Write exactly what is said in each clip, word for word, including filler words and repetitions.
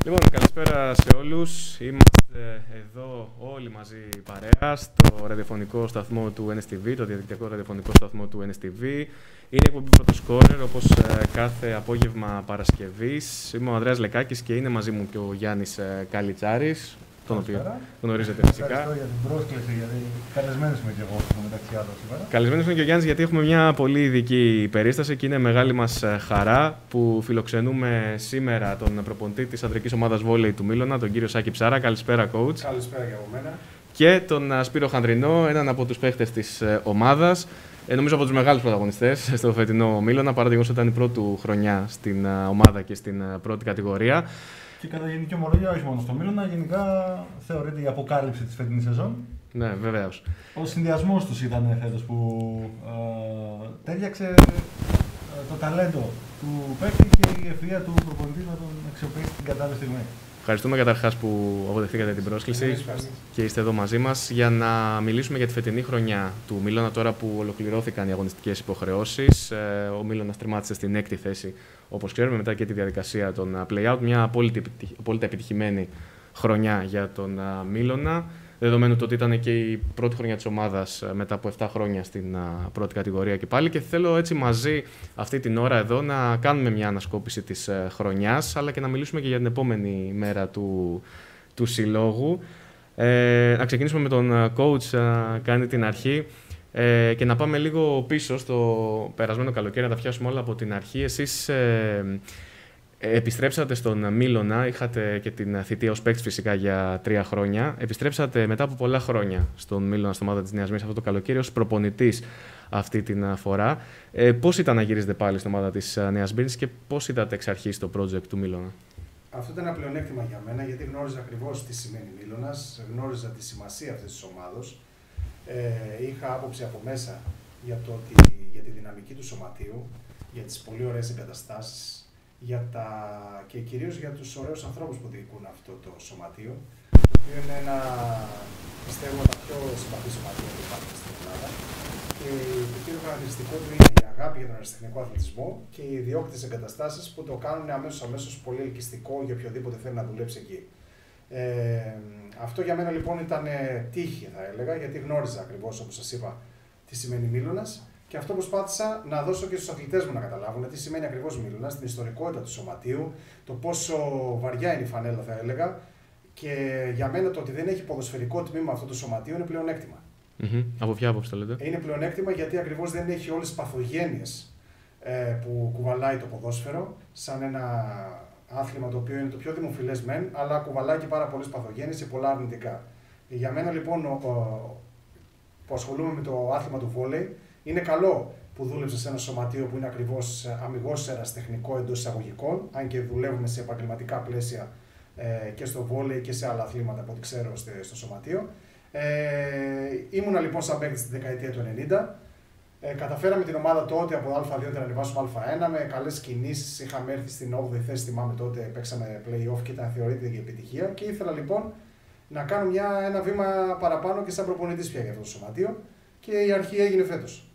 Λοιπόν, καλησπέρα σε όλους. Είμαστε εδώ όλοι μαζί παρέα στο ραδιοφωνικό σταθμό του Εν Ες Τι Βι, το διαδικτυακό ραδιοφωνικό σταθμό του Εν Ες Τι Βι. Είναι η εκπομπή Πρωτοσκόρερ, όπως κάθε απόγευμα Παρασκευής. Είμαι ο Ανδρέας Λεκάκης και είναι μαζί μου και ο Γιάννης Καλιτσάρης, τον οποίο γνωρίζετε φυσικά. Ευχαριστώ για την πρόσκληση, γιατί καλεσμένος είμαι και εγώ μεταξύ άλλων σήμερα. Καλεσμένος είναι και ο Γιάννης, γιατί έχουμε μια πολύ ειδική περίσταση και είναι μεγάλη μας χαρά που φιλοξενούμε σήμερα τον προπονητή της ανδρικής ομάδας βόλεϊ του Μίλωνα, τον κύριο Σάκη Ψάρα. Καλησπέρα, coach. Καλησπέρα και από μένα. Και τον Σπύρο Χανδρινό, έναν από τους παίχτες της ομάδας. Ε, νομίζω από τους μεγάλους πρωταγωνιστές στο φετινό Μίλωνα, παρά το γεγονός ότι ήταν η πρώτη του χρονιά στην ομάδα και στην πρώτη κατηγορία. Και κατά γενική ομολογία, όχι μόνο στο Μίλωνα, γενικά θεωρείται η αποκάλυψη της φετινής σεζόν. Ναι, βεβαίως. Ο συνδυασμός τους ήταν φέτος που ε, τέριαξε ε, το ταλέντο του παίκτη και η ευφυΐα του προπονητή να τον αξιοποιήσει την κατάλληλη στιγμή. Ευχαριστούμε καταρχάς που αποδεχτήκατε την πρόσκληση και είστε εδώ μαζί μας για να μιλήσουμε για τη φετινή χρονιά του Μίλωνα, τώρα που ολοκληρώθηκαν οι αγωνιστικές υποχρεώσεις. Ο Μίλωνας τερμάτισε στην έκτη θέση, όπως ξέρουμε, μετά και τη διαδικασία των play-out. Μια απόλυτα επιτυχημένη χρονιά για τον Μίλωνα, δεδομένου ότι ήταν και η πρώτη χρονιά της ομάδας μετά από επτά χρόνια στην πρώτη κατηγορία και πάλι. Και θέλω έτσι μαζί αυτή την ώρα εδώ να κάνουμε μια ανασκόπηση της χρονιάς, αλλά και να μιλήσουμε και για την επόμενη μέρα του, του συλλόγου. Ε, να ξεκινήσουμε με τον coach να κάνει την αρχή ε, και να πάμε λίγο πίσω στο περασμένο καλοκαίρι, να τα πιάσουμε όλα από την αρχή. Εσείς ε, επιστρέψατε στον Μίλωνα, είχατε και την θητεία ως παίκτης φυσικά για τρία χρόνια. Επιστρέψατε μετά από πολλά χρόνια στον Μίλωνα, στην ομάδα της Νέας Μύρνης, αυτό το καλοκαίρι, ως προπονητής αυτή την φορά. Ε, πώς ήταν να γυρίζετε πάλι στην ομάδα της Νέας Μύρνης και πώς είδατε εξ αρχής το project του Μίλωνα? Αυτό ήταν ένα πλεονέκτημα για μένα, γιατί γνώριζα ακριβώς τι σημαίνει Μίλωνας, γνώριζα τη σημασία αυτής της ομάδος. Ε, είχα άποψη από μέσα για, το ότι, για τη δυναμική του σωματείου, για τις πολύ ωραίες εγκαταστάσεις, για τα... και κυρίως για τους ωραίους ανθρώπους που διοικούν αυτό το σωματείο, το οποίο είναι ένα, πιστεύω, τα πιο συμπαθή σωματεία που υπάρχει στην Ελλάδα. Και το κύριο χαρακτηριστικό του είναι η αγάπη για τον αριστεχνικό αθλητισμό και οι ιδιόκτητες εγκαταστάσεις που το κάνουν αμέσως αμέσως πολύ ελκυστικό για οποιοδήποτε θέλει να δουλέψει εκεί. Ε, αυτό για μένα λοιπόν ήταν τύχη, θα έλεγα, γιατί γνώριζα ακριβώς, όπως σας είπα, τι σημαίνει Μίλωνας. Και αυτό προσπάθησα να δώσω και στους αθλητές μου να καταλάβουν τι σημαίνει ακριβώς Μίλωνας, την ιστορικότητα του σωματείου, το πόσο βαριά είναι η φανέλα, θα έλεγα. Και για μένα το ότι δεν έχει ποδοσφαιρικό τμήμα αυτό το σωματείο είναι πλεονέκτημα. Mm-hmm. Από ποια άποψη το λέτε? Είναι πλεονέκτημα γιατί ακριβώς δεν έχει όλες τις παθογένειες ε, που κουβαλάει το ποδόσφαιρο, σαν ένα άθλημα το οποίο είναι το πιο δημοφιλές μεν, αλλά κουβαλάει και πάρα πολλές παθογένειες και πολλά αρνητικά. Για μένα λοιπόν, ο, ο, που ασχολούμαι με το άθλημα του βόλεϊ, είναι καλό που δούλεψα σε ένα σωματείο που είναι ακριβώς αμιγώς ερασιτεχνικό εντός εισαγωγικών, αν και δουλεύουμε σε επαγγελματικά πλαίσια ε, και στο βόλεϊ και σε άλλα αθλήματα από ό,τι ξέρω στο σωματείο. Ε, ήμουνα λοιπόν σαν παίκτης στη δεκαετία του ενενήντα. Ε, καταφέραμε την ομάδα τότε από Α2 να ανεβάσουμε Α1 με καλές κινήσεις. Είχαμε έρθει στην όγδοη θέση, θυμάμαι τότε, παίξαμε play-off και ήταν θεωρείται για επιτυχία. Και ήθελα λοιπόν να κάνω μια, ένα βήμα παραπάνω και σαν προπονητής πια για αυτό το σωματείο. Και η αρχή έγινε φέτος.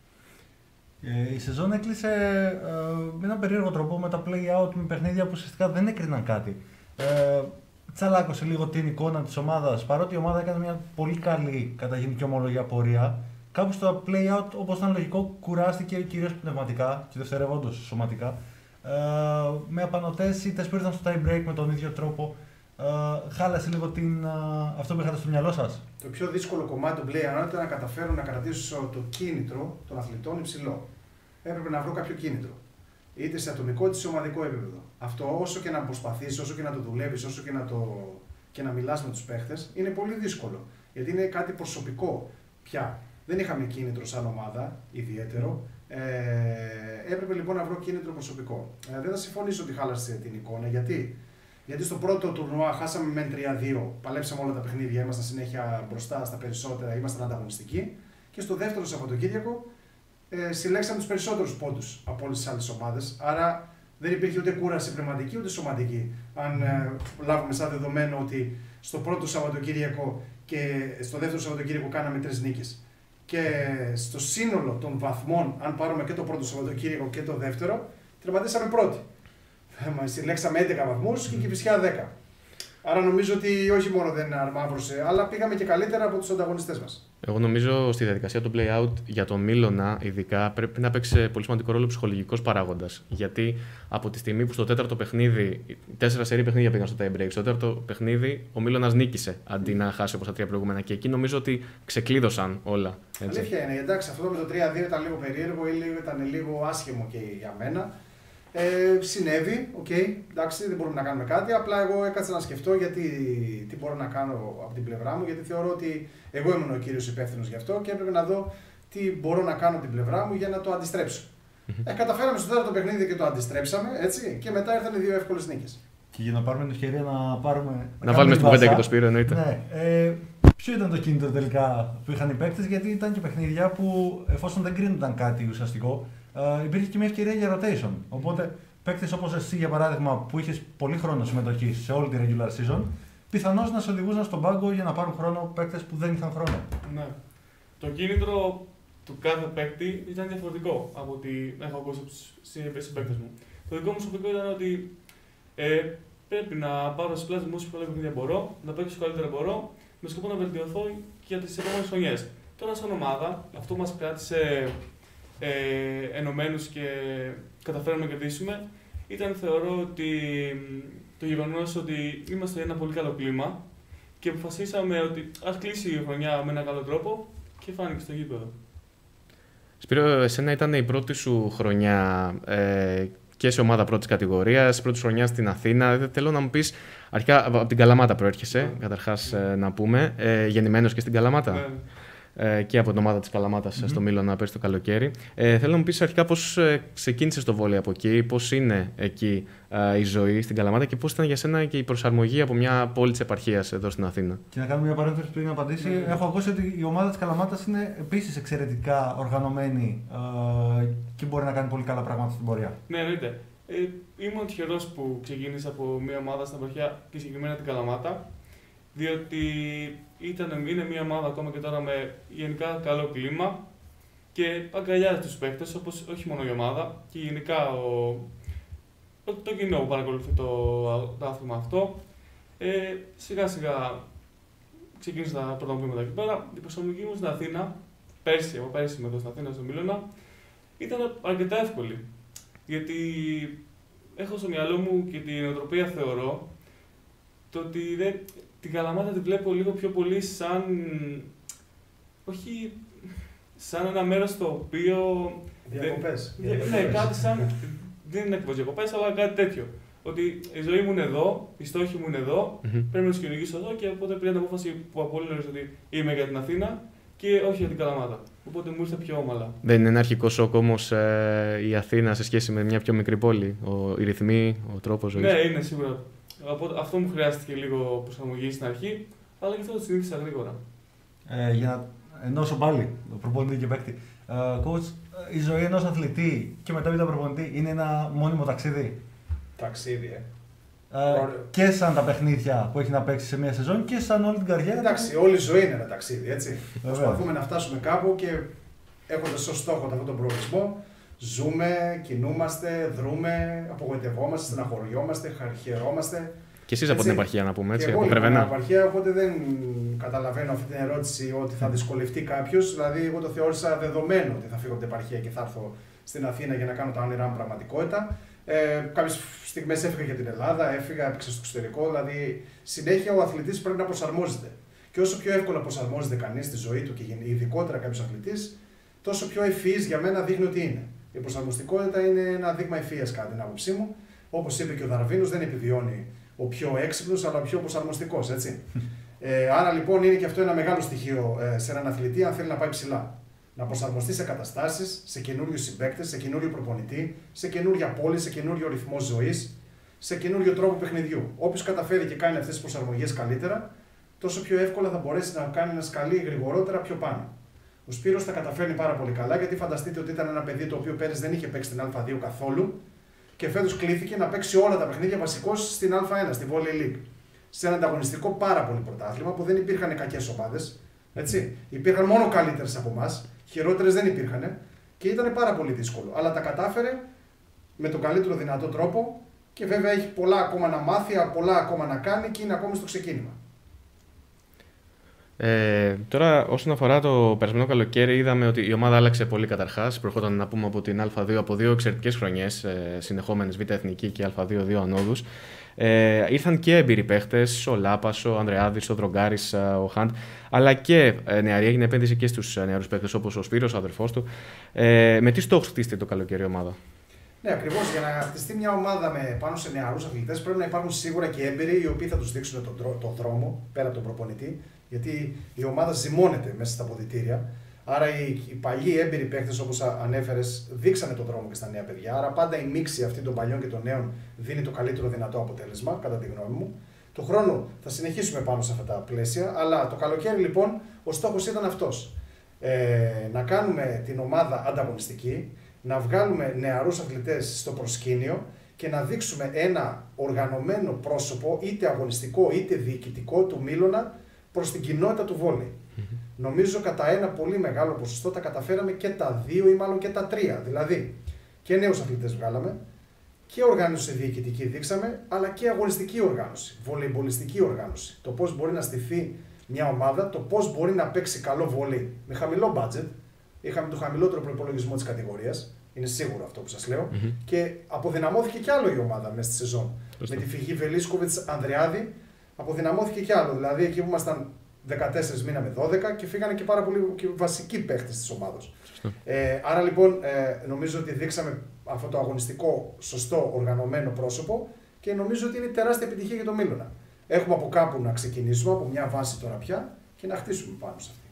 Ε, η σεζόν έκλεισε ε, με έναν περίεργο τρόπο, με τα play-out, με παιχνίδια που ουσιαστικά δεν έκριναν κάτι. Ε, τσαλάκωσε λίγο την εικόνα της ομάδας, παρότι η ομάδα έκανε μια πολύ καλή κατά γενική ομολογία πορεία. Κάπου στο play-out, όπως ήταν λογικό, κουράστηκε κυρίως πνευματικά και δευτερευόντως σωματικά. Ε, με απανωτές ήττες που ήρθαν στο tie break με τον ίδιο τρόπο. Ε, χάλασε λίγο την, uh, αυτό που είχατε στο μυαλό σας. Το πιο δύσκολο κομμάτι του play-out ήταν να καταφέρω να κρατήσω το κίνητρο των αθλητών υψηλό. Έπρεπε να βρω κάποιο κίνητρο. Είτε σε ατομικό είτε σε ομαδικό επίπεδο. Αυτό όσο και να προσπαθείς, όσο και να το δουλεύεις, όσο και να, το... και να μιλάς με τους παίχτες, είναι πολύ δύσκολο. Γιατί είναι κάτι προσωπικό πια. Δεν είχαμε κίνητρο σαν ομάδα ιδιαίτερο. Ε, έπρεπε λοιπόν να βρω κίνητρο προσωπικό. Ε, δεν θα συμφωνήσω ότι χάλασε την εικόνα. Γιατί? Γιατί στο πρώτο τουρνουά χάσαμε με τρία δύο, παλέψαμε όλα τα παιχνίδια, ήμασταν συνέχεια μπροστά στα περισσότερα, ήμασταν ανταγωνιστικοί. Και στο δεύτερο Σαββατοκύριακο ε, συλλέξαμε τους περισσότερους πόντους από όλες τις άλλες ομάδες. Άρα δεν υπήρχε ούτε κούραση πνευματική ούτε σωματική. Αν ε, λάβουμε σαν δεδομένο ότι στο πρώτο Σαββατοκύριακο και στο δεύτερο Σαββατοκύριακο κάναμε τρεις νίκες. Και στο σύνολο των βαθμών, αν πάρουμε και το πρώτο Σαββατοκύριακο και το δεύτερο, τερματίσαμε πρώτοι. Συλλέξαμε έντεκα βαθμούς και η Κηφισιά δέκα. Άρα νομίζω ότι όχι μόνο δεν αρμάβρωσε, αλλά πήγαμε και καλύτερα από τους ανταγωνιστές μας. Εγώ νομίζω στη διαδικασία του play-out για τον Μίλωνα, ειδικά, πρέπει να παίξει πολύ σημαντικό ρόλο ψυχολογικός παράγοντας. Γιατί από τη στιγμή που στο τέταρτο παιχνίδι, τέσσερα σερί παιχνίδια πήγαν στο tie break, στο τέταρτο παιχνίδι ο Μίλωνας νίκησε αντί να χάσει όπως τα τρία προηγούμενα. Και εκεί νομίζω ότι ξεκλείδωσαν όλα. Έτσι. Αλήθεια είναι, εντάξει, αυτό με το τρία δύο ήταν λίγο περίεργο ή ήταν λίγο άσχημο και για μένα. Ε, συνέβη, οκ, okay, εντάξει, δεν μπορούμε να κάνουμε κάτι. Απλά εγώ έκατσα να σκεφτώ γιατί, τι μπορώ να κάνω από την πλευρά μου, γιατί θεωρώ ότι εγώ ήμουν ο κύριος υπεύθυνος γι' αυτό και έπρεπε να δω τι μπορώ να κάνω από την πλευρά μου για να το αντιστρέψω. Ε, καταφέραμε στο τέταρτο παιχνίδι και το αντιστρέψαμε, έτσι, και μετά ήρθαν οι δύο εύκολες νίκες. Και για να πάρουμε την ευκαιρία να πάρουμε. Να, να βάλουμε στην κουβέντα και το Σπύρο, εννοείται. Ναι, ε, ποιο ήταν το κίνητρο τελικά που είχαν οι παίκτες, γιατί ήταν και παιχνίδια που εφόσον δεν κρίνονταν κάτι ουσιαστικό. Uh, υπήρχε και μια ευκαιρία για rotation. Οπότε, παίκτες όπως εσύ για παράδειγμα, που είχες πολύ χρόνο συμμετοχή σε όλη τη regular season, πιθανώς να σε οδηγούσαν στον πάγκο για να πάρουν χρόνο παίκτες που δεν είχαν χρόνο. Ναι. Το κίνητρο του κάθε παίκτη ήταν διαφορετικό από ό,τι έχω ακούσει από τους συμπαίκτες μου. Το δικό μου προσωπικό ήταν ότι ε, πρέπει να πάρω στις πλάσεις μου όσο πολλά παιχνίδια μπορώ, να παίξω όσο καλύτερα μπορώ, με σκοπό να βελτιωθώ και για τις επόμενες χρονιές. Τώρα, σαν ομάδα, αυτό μας κράτησε Ε, ενωμένους και καταφέραμε να κερδίσουμε, ήταν θεωρώ ότι το γεγονός ότι είμαστε ένα πολύ καλό κλίμα και αποφασίσαμε ότι ας κλείσει η χρονιά με έναν καλό τρόπο και φάνηκε στο γήπεδο. Σπύρο, εσένα ήταν η πρώτη σου χρονιά ε, και σε ομάδα πρώτης κατηγορίας, πρώτη χρονιά στην Αθήνα. Θέλω να μου πεις, αρχικά από την Καλαμάτα προέρχεσαι, yeah. καταρχάς ε, να πούμε, ε, γεννημένος και στην Καλαμάτα. Yeah. Και από την ομάδα της Καλαμάτας mm-hmm. στο Μίλωνα πέρσι το καλοκαίρι. Ε, θέλω να μου πεις αρχικά πώς ξεκίνησες το βόλεϊ από εκεί, πώς είναι εκεί ε, η ζωή στην Καλαμάτα και πώς ήταν για σένα και η προσαρμογή από μια πόλη της επαρχίας εδώ στην Αθήνα. Και να κάνουμε μια παρένθεση πριν να απαντήσει. Mm-hmm. Έχω ακούσει ότι η ομάδα της Καλαμάτας είναι επίσης εξαιρετικά οργανωμένη ε, και μπορεί να κάνει πολύ καλά πράγματα στην πορεία. Ναι, εννοείται. Ε, ήμουν τυχερός που ξεκίνησα από μια ομάδα στην επαρχία και συγκεκριμένα την Καλαμάτα, διότι ήταν, είναι μια ομάδα ακόμα και τώρα με γενικά καλό κλίμα και αγκαλιάζει τους παίκτες, όπως όχι μόνο η ομάδα και γενικά ο, το, το κοινό που παρακολουθεί το, το άθλημα αυτό. Ε, σιγά σιγά ξεκίνησα τα πρώτα βήματα εκεί πέρα. Η προσαρμογή μου στην Αθήνα, πέρσι, από πέρσι είμαι εδώ στην Αθήνα, στο Μίλωνα, ήταν αρκετά εύκολη. Γιατί έχω στο μυαλό μου και την νοοτροπία θεωρώ το ότι δεν, την Καλαμάτα τη βλέπω λίγο πιο πολύ σαν, όχι σαν ένα μέρος το οποίο... Διακοπές. Δεν, ναι, κάτι σαν, δεν είναι ακριβώς διακοπές, αλλά κάτι τέτοιο. Ότι η ζωή μου είναι εδώ, οι στόχοι μου είναι εδώ, mm-hmm. πρέπει να τους κυνηγήσω εδώ και οπότε πήρα την απόφαση που από πολύ νωρίς ότι είμαι για την Αθήνα και όχι για την Καλαμάτα. Οπότε μου ήρθε πιο όμαλα. Δεν είναι ένα αρχικό σοκ όμως ε, η Αθήνα σε σχέση με μια πιο μικρή πόλη, ο, οι ρυθμοί, ο τρόπος ζωής? Ναι, είναι σίγουρα. Αυτό μου χρειάστηκε λίγο προσαρμογή στην αρχή, αλλά και αυτό το συνήθισα γρήγορα. Ε, για να ενώσω πάλι το προπονητή και παίκτη. Ε, coach, η ζωή ενός αθλητή και μετά μετά προπονητή είναι ένα μόνιμο ταξίδι. Ταξίδι, ε. Ε, και σαν τα παιχνίδια που έχει να παίξει σε μια σεζόν και σαν όλη την καριέρα. Εντάξει, όλη η ζωή είναι ένα ταξίδι, έτσι. Προσπαθούμε να φτάσουμε κάπου και έχοντας ως στόχο αυτόν τον προορισμό, ζούμε, κινούμαστε, δρούμε, απογοητευόμαστε, στεναχωριόμαστε, χαιρόμαστε. Και εσείς από την επαρχία, να πούμε, έτσι, και από εγώ Κρεβένα. Από την επαρχία, οπότε δεν καταλαβαίνω αυτή την ερώτηση ότι θα δυσκολευτεί κάποιος. Δηλαδή, εγώ το θεώρησα δεδομένο ότι θα φύγω από την επαρχία και θα έρθω στην Αθήνα για να κάνω τα όνειρά μου πραγματικότητα. Ε, Κάποιες στιγμές έφυγα για την Ελλάδα, έφυγα, έπαιξα στο εξωτερικό. Δηλαδή, συνέχεια ο αθλητής πρέπει να προσαρμόζεται. Και όσο πιο εύκολα προσαρμόζεται κανείς στη ζωή του και ειδικότερα κάποιος αθλητής, τόσο πιο ευφυής για μένα δείχνει ότι είναι. Η προσαρμοστικότητα είναι ένα δείγμα ευφυΐας κατά την άποψή μου. Όπως είπε και ο Δαρβίνος, δεν επιβιώνει ο πιο έξυπνος, αλλά ο πιο προσαρμοστικός, έτσι. ε, άρα λοιπόν είναι και αυτό ένα μεγάλο στοιχείο ε, σε έναν αθλητή, αν θέλει να πάει ψηλά. Να προσαρμοστεί σε καταστάσεις, σε καινούριους συμπαίκτες, σε καινούριο προπονητή, σε καινούρια πόλη, σε καινούριο ρυθμό ζωής, σε καινούριο τρόπο παιχνιδιού. Όποιος καταφέρει και κάνει αυτές τις προσαρμογές καλύτερα, τόσο πιο εύκολα θα μπορέσει να κάνει να σκαλεί γρηγορότερα πιο πάνω. Ο Σπύρος τα καταφέρνει πάρα πολύ καλά, γιατί φανταστείτε ότι ήταν ένα παιδί το οποίο πέρυσι δεν είχε παίξει την Α2 καθόλου και φέτος κλήθηκε να παίξει όλα τα παιχνίδια βασικώς στην Α1, στη Volley League. Σε ένα ανταγωνιστικό πάρα πολύ πρωτάθλημα που δεν υπήρχαν κακές ομάδες. Έτσι. Υπήρχαν μόνο καλύτερες από εμάς, χειρότερες δεν υπήρχαν και ήταν πάρα πολύ δύσκολο. Αλλά τα κατάφερε με τον καλύτερο δυνατό τρόπο Και βέβαια έχει πολλά ακόμα να μάθει, πολλά ακόμα να κάνει και είναι ακόμη στο ξεκίνημα. Ε, τώρα, όσον αφορά το περασμένο καλοκαίρι, είδαμε ότι η ομάδα άλλαξε πολύ καταρχάς. Προχώταν να πούμε από την Α2 από δύο εξαιρετικές χρονιές, ε, συνεχόμενες Β' Εθνική και Α2 δύο ανόδους. Ε, ήρθαν και έμπειροι παίχτες, ο Λάπας, ο Ανδρεάδης, ο Δρογκάρης, ο Χαντ, αλλά και ε, νεαροί. Έγινε επένδυση και στους νεαρούς παίχτες όπως ο Σπύρος, ο αδερφός του. Ε, με τι στόχους χτίστηκε το καλοκαίρι η ομάδα? Ναι, ακριβώς. Για να χτιστεί μια ομάδα με πάνω σε νεαρούς αθλητές πρέπει να υπάρχουν σίγουρα και έμπειροι οι οποίοι θα τους δείξουν τον, τον δρόμο πέρα από τον προπονητή. Γιατί η ομάδα ζυμώνεται μέσα στα αποδυτήρια. Άρα οι, οι παλιοί έμπειροι παίκτες, όπως ανέφερες, δείξανε τον δρόμο και στα νέα παιδιά. Άρα πάντα η μίξη αυτή των παλιών και των νέων δίνει το καλύτερο δυνατό αποτέλεσμα, κατά τη γνώμη μου. Το χρόνο θα συνεχίσουμε πάνω σε αυτά τα πλαίσια. Αλλά το καλοκαίρι λοιπόν ο στόχος ήταν αυτός. Ε, να κάνουμε την ομάδα ανταγωνιστική, να βγάλουμε νεαρούς αθλητές στο προσκήνιο και να δείξουμε ένα οργανωμένο πρόσωπο, είτε αγωνιστικό είτε διοικητικό, του Μήλωνα προς την κοινότητα του βόλεϊ. Mm-hmm. Νομίζω κατά ένα πολύ μεγάλο ποσοστό τα καταφέραμε και τα δύο ή μάλλον και τα τρία. Δηλαδή και νέους αθλητές βγάλαμε και οργάνωση διοικητική δείξαμε, αλλά και αγωνιστική οργάνωση, βολεϊμπολιστική οργάνωση. Το πώς μπορεί να στηθεί μια ομάδα, το πώς μπορεί να παίξει καλό βόλεϊ με χαμηλό budget. Είχαμε το χαμηλότερο προϋπολογισμό της κατηγορίας. Είναι σίγουρο αυτό που σας λέω. Mm-hmm. Και αποδυναμώθηκε κι άλλο η ομάδα μέσα στη σεζόν. Mm-hmm. Με τη φυγή Βελίσκοβιτς Ανδρεάδη, αποδυναμώθηκε κι άλλο. Δηλαδή εκεί που ήμασταν δεκατέσσερις μείναμε δώδεκα και φύγανε και πάρα πολλοί και βασικοί παίχτες της ομάδας. Mm-hmm. Ε, άρα λοιπόν ε, νομίζω ότι δείξαμε αυτό το αγωνιστικό, σωστό, οργανωμένο πρόσωπο και νομίζω ότι είναι τεράστια επιτυχία για το Μήλωνα. Έχουμε από κάπου να ξεκινήσουμε, από μια βάση τώρα πια και να χτίσουμε πάνω σε αυτή.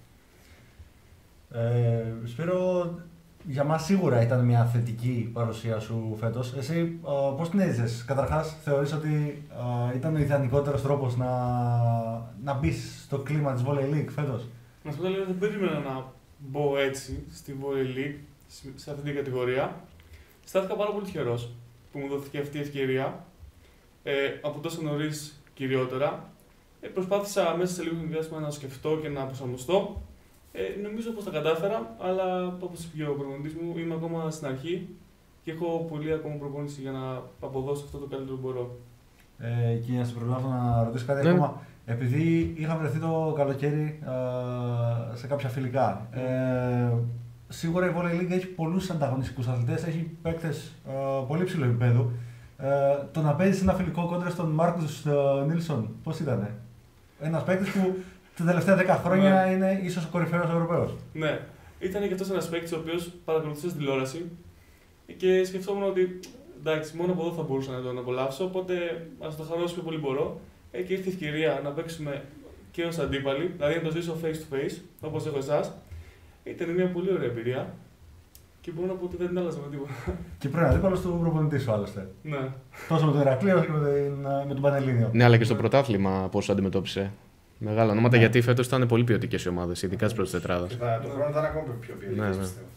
Ε, Σπύρο, για μας σίγουρα ήταν μια θετική παρουσία σου φέτος. Εσύ uh, πώς την έζησες? Καταρχάς, θεωρείς ότι uh, ήταν ο ιδανικότερος τρόπος να, να μπεις στο κλίμα της Volley League φέτος? Να σου πω λίγο, δεν περίμενα να μπω έτσι στη Volley League, σε αυτή την κατηγορία. Στάθηκα πάρα πολύ τυχερός που μου δόθηκε αυτή η ευκαιρία, ε, από τόσο νωρίς κυριότερα. Ε, προσπάθησα μέσα σε λίγο διάστημα να σκεφτώ και να προσαρμοστώ. Ε, νομίζω πως τα κατάφερα, αλλά όπως είπε ο προπονητής μου, είμαι ακόμα στην αρχή και έχω πολύ ακόμα προπόνηση για να αποδώσω αυτό το καλύτερο που μπορώ. Ε, και για να σε προλάβω να ρωτήσω κάτι ναι. ακόμα. Επειδή είχα βρεθεί το καλοκαίρι ε, σε κάποια φιλικά, ε, σίγουρα η Volley League έχει πολλούς ανταγωνιστικούς αθλητές, έχει παίκτες ε, πολύ ψηλού επίπεδου. Ε, το να παίζεις ένα φιλικό κόντρα στον Μάρκους Νίλσον, πώς ήτανε? Ένας παίκτης που τα τελευταία δέκα χρόνια ναι. είναι ίσως ο κορυφαίος Ευρωπαίος. Ναι, ήταν και αυτός ένας παίκτης ο οποίος παρακολουθούσε στην τηλεόραση και σκεφτόμουν ότι εντάξει, μόνο από εδώ θα μπορούσα να τον απολαύσω. Οπότε ας το χαρώ όσο πιο πολύ μπορώ. Ε, και ήρθε η ευκαιρία να παίξουμε και ως αντίπαλοι, δηλαδή να το ζήσω face to face, όπως έχω εσάς. Ήταν μια πολύ ωραία εμπειρία και μπορώ να πω ότι δεν την άλλαζα με τίποτα. Και πρώην αντίπαλος του προπονητή σου, άλλωστε. Ναι. Τόσο με τον Ηρακλείο όσο και με, με τον Πανελλήνιο. Ναι, αλλά και στο πρωτάθλημα πώς αντιμετώπισε. Μεγάλα ονόματα, ναι. Γιατί φέτος ήταν πολύ ποιοτικές οι ομάδες, ειδικά τις πρώτες τετράδες. Το χρόνο θα είναι ακόμα πιο ποιοτικές, ναι, ναι. πιστεύω.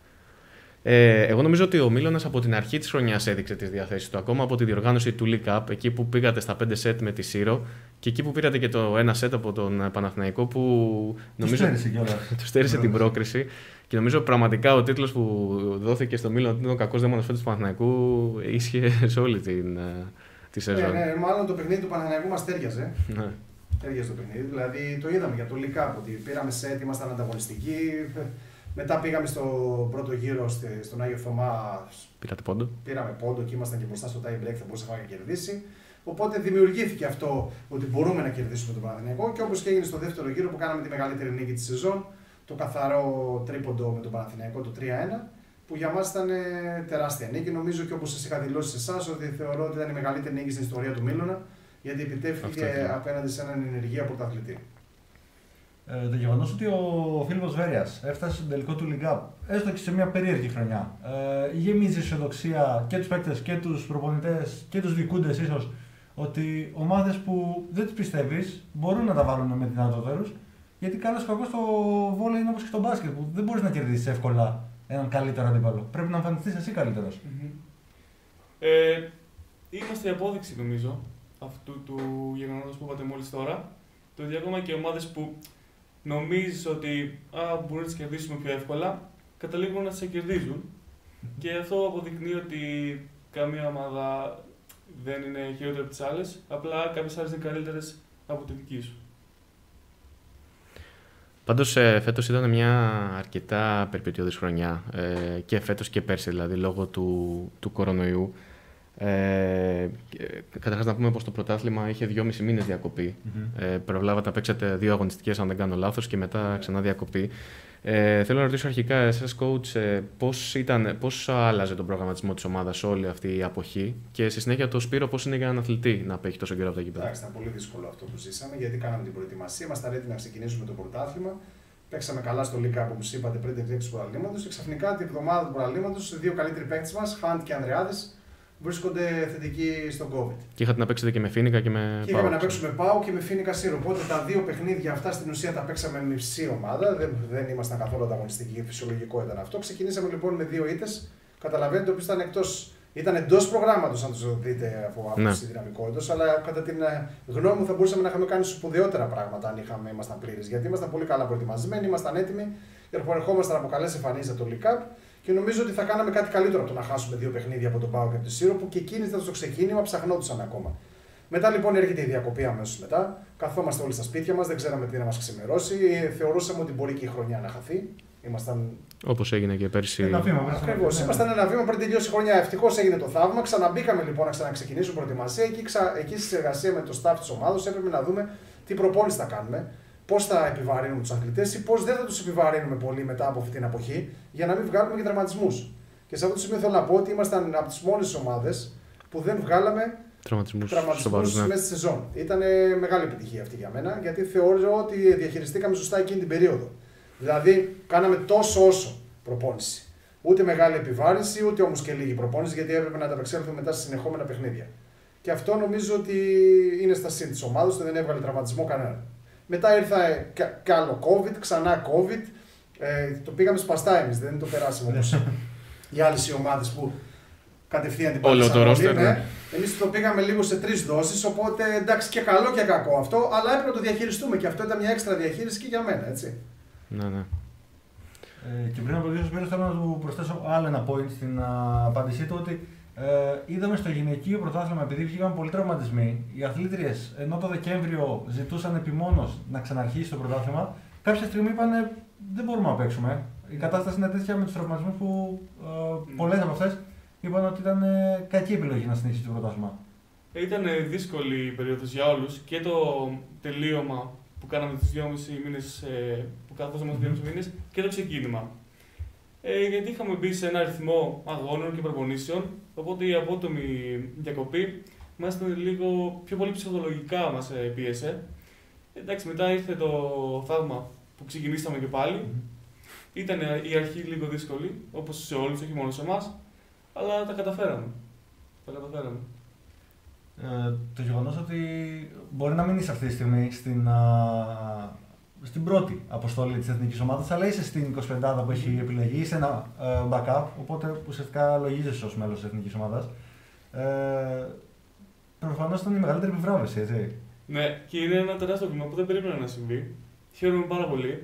Ε, εγώ νομίζω ότι ο Μήλωνας από την αρχή της χρονιάς έδειξε τις διαθέσεις του. Ακόμα από τη διοργάνωση του League Cup, εκεί που πήγατε στα πέντε σετ με τη Σύρο και εκεί που πήρατε και το ένα σετ από τον Παναθηναϊκό που νομίζω του στέρισε την πρόκριση. Και νομίζω πραγματικά ο τίτλος που δόθηκε στο Μήλωνα ότι ήταν ο κακός δαίμονας φέτος του Παναθηναϊκού ίσχυε σε όλη την, τη σεζόν. Ναι, ναι, μάλλον το παιχνίδι του Παναθηναϊκού μας τέριαζε. Ναι. Τέριαζε το παιχνίδι. Δηλαδή το είδαμε για το League Cup ότι πήραμε σετ, ήμασταν ανταγωνιστικοί. Μετά πήγαμε στο πρώτο γύρο στον Άγιο Θωμά. Πήρατε πόντο. Πήραμε πόντο και ήμασταν και μπροστά στο tie break, θα μπορούσαμε να κερδίσει. Οπότε δημιουργήθηκε αυτό ότι μπορούμε να κερδίσουμε τον Παναθηναϊκό και όπως και έγινε στο δεύτερο γύρο που κάναμε τη μεγαλύτερη νίκη της σεζόν, το καθαρό τρίποντο με τον Παναθηναϊκό, το τρία ένα, που για μας ήταν τεράστια νίκη. Νομίζω και όπως σας είχα δηλώσει σε εσάς ότι θεωρώ ότι ήταν η μεγαλύτερη νίκη στην ιστορία του Μήλωνα, γιατί επιτεύχθηκε απέναντι σε έναν ενεργεία πρωταθλητή. Ε, το γεγονός ότι ο Φίλιππος Βέρειας έφτασε στον τελικό του League Cup, έστω και σε μια περίεργη χρονιά, ε, γεμίζει αισιοδοξία και τους παίκτες και τους προπονητές και τους διοικούντες ίσως ότι ομάδες που δεν τις πιστεύεις μπορούν να τα βάλουν με δυνατότερους, γιατί καλώς κακώς το βόλεϊ είναι όπως και στο μπάσκετ που δεν μπορείς να κερδίσεις εύκολα έναν καλύτερο αντίπαλο. Πρέπει να εμφανιστείς εσύ καλύτερος. Mm-hmm. Ε, είμαστε η απόδειξη νομίζω αυτού του γεγονότος που είπατε μόλις τώρα. Το ότι ακόμα και ομάδες που νομίζεις ότι α, μπορούν να τις κερδίσουμε πιο εύκολα, καταλήγουν να τις κερδίζουν. Mm-hmm. Και αυτό αποδεικνύει ότι καμία ομάδα δεν είναι χειρότερη από τις άλλες, απλά κάποιες άλλες είναι καλύτερες από τη δική σου. Πάντως ε, φέτος ήταν μια αρκετά περιπετειώδης χρονιά ε, και φέτος και πέρσι δηλαδή λόγω του, του κορονοϊού. Ε, καταρχάς να πούμε πως το πρωτάθλημα είχε δυόμισι μήνες διακοπή. Mm-hmm. Ε, προλάβατε να παίξετε δύο αγωνιστικές αν δεν κάνω λάθος και μετά ξανά διακοπή. Ε, θέλω να ρωτήσω αρχικά εσάς coach ε, πώς, ήταν, πώς άλλαζε τον προγραμματισμό της ομάδας όλη αυτή η αποχή και στη συνέχεια το Σπύρο πώς είναι για έναν αθλητή να παίξει τόσο καιρό από τα γήπεδα. Εντάξει, ήταν πολύ δύσκολο αυτό που ζήσαμε γιατί κάναμε την προετοιμασία, ήμασταν έτοιμοι να ξεκινήσουμε το πρωτάθλημα. Παίξαμε καλά στο League Cup όπως είπατε πριν την εξέλιξη του πρωταθλήματος και ξαφνικά την εβδομάδα του πρωταθλήματος οι δύο καλύτεροι παίκτες μας, Χαντ και Ανδρεάδης, βρίσκονται θετικοί στον COVID. Και είχατε να παίξετε και με Φίνικα και με Πάου. Και είχαμε να παίξουμε Πάου και με Φίνικα Σύρο. Οπότε τα δύο παιχνίδια αυτά στην ουσία τα παίξαμε με μισή ομάδα. Δεν, δεν ήμασταν καθόλου ανταγωνιστικοί, φυσιολογικό ήταν αυτό. Ξεκινήσαμε λοιπόν με δύο ήττες. Καταλαβαίνετε ότι ήταν εκτός. Ήταν εντός προγράμματος, αν το δείτε από άποψη ναι. δυναμικότητας, αλλά κατά την γνώμη μου θα μπορούσαμε να είχαμε κάνει σπουδαιότερα πράγματα αν είχαμε, ήμασταν πλήρες. Γιατί ήμασταν πολύ καλά προετοιμασμένοι, ήμασταν έτοιμοι, ερχόμασταν από καλές εμφανίσεις από το League Cup και νομίζω ότι θα κάναμε κάτι καλύτερο από το να χάσουμε δύο παιχνίδια από τον Πάο και από τη Σύρο, που και εκείνοι ήταν στο ξεκίνημα, ψαχνόντουσαν ακόμα. Μετά λοιπόν έρχεται η διακοπή αμέσως μετά. Καθόμαστε όλοι στα σπίτια μας, δεν ξέραμε τι να μας ξημερώσει. Θεωρούσαμε ότι μπορεί και η χρονιά να χαθεί. Ήμασταν... Όπως έγινε και πέρσι. Ένα βήμα, ακριβώς. Ήμασταν ένα βήμα πριν τελειώσει η χρονιά. Ευτυχώς έγινε το θαύμα. Ξαναμπήκαμε λοιπόν να ξαναξεκινήσουμε προετοιμασία. Εκεί, ξα... εκεί στη συνεργασία με το staff της ομάδας έπρεπε να δούμε τι προπόνηση θα κάνουμε, πώς θα επιβαρύνουμε τους αθλητές ή πώς δεν θα τους επιβαρύνουμε πολύ μετά από αυτή την αποχή για να μην βγάλουμε και τραυματισμούς. Και σε αυτό το σημείο θέλω να πω ότι ήμασταν από τις μόνες ομάδες που δεν βγάλαμε τραυματισμούς μέσα στη σεζόν. Ήταν μεγάλη επιτυχία αυτή για μένα, γιατί θεωρώ ότι διαχειριστήκαμε σωστά εκείνη την περίοδο. Δηλαδή, κάναμε τόσο όσο προπόνηση. Ούτε μεγάλη επιβάρυνση, ούτε όμως και λίγη προπόνηση, γιατί έπρεπε να ανταπεξέλθουμε μετά σε συνεχόμενα παιχνίδια. Και αυτό νομίζω ότι είναι στα σύν της ομάδας, δεν έβγαλε τραυματισμό κανένα. Μετά ήρθε κι άλλο COVID, ξανά COVID. Ε, το πήγαμε σπαστά εμείς, δεν το περάσαμε όπως οι άλλες οι ομάδες που κατευθείαν την πάτησαν. Ναι. Εμείς το πήγαμε λίγο σε τρεις δόσεις, οπότε εντάξει και καλό και κακό αυτό, αλλά έπρεπε να το διαχειριστούμε και αυτό ήταν μια έξτρα διαχείριση και για μένα, έτσι. Ναι, ναι. Ε, και πριν από λίγο Σπύρο, θέλω να του προσθέσω άλλο ένα point στην α, απάντησή του, ότι ε, είδαμε στο γυναικείο πρωτάθλημα, επειδή βγήκαν πολλοί τραυματισμοί, οι αθλήτριες ενώ το Δεκέμβριο ζητούσαν επιμόνως να ξαναρχίσει το πρωτάθλημα, κάποια στιγμή είπαν δεν μπορούμε να παίξουμε. Η κατάσταση είναι τέτοια με τους τραυματισμούς που ε, πολλές από αυτές είπαν ότι ήταν ε, κακή επιλογή να συνεχίσει το πρωτάθλημα. Ήταν δύσκολη η περίοδος για όλους και το τελείωμα που κάναμε τους δυόμισι μήνες, ε, που καθόσαμε τους δυόμισι μήνες και το ξεκίνημα. Ε, γιατί είχαμε μπει σε ένα αριθμό αγώνων και προπονήσεων, οπότε η απότομη διακοπή μας ήταν λίγο πιο πολύ ψυχολογικά μας πίεσε. Εντάξει, μετά ήρθε το θαύμα που ξεκινήσαμε και πάλι. Ήταν η αρχή λίγο δύσκολη, όπως σε όλους, όχι μόνο σε εμάς, αλλά τα καταφέραμε. Τα καταφέραμε. Ε, το γεγονός ότι μπορεί να μην είσαι αυτή τη στιγμή στην, α, στην πρώτη αποστολή της εθνικής ομάδας, αλλά είσαι στην εικοσιπεντάδα που έχει επιλεγεί, είσαι ένα ε, backup, οπότε ουσιαστικά λογίζεσαι ως μέλος της εθνικής ομάδας. Ε, προφανώς ήταν η μεγαλύτερη επιβράβευση, έτσι. Ναι, και είναι ένα τεράστιο βήμα που δεν περίμενα να συμβεί. Χαίρομαι πάρα πολύ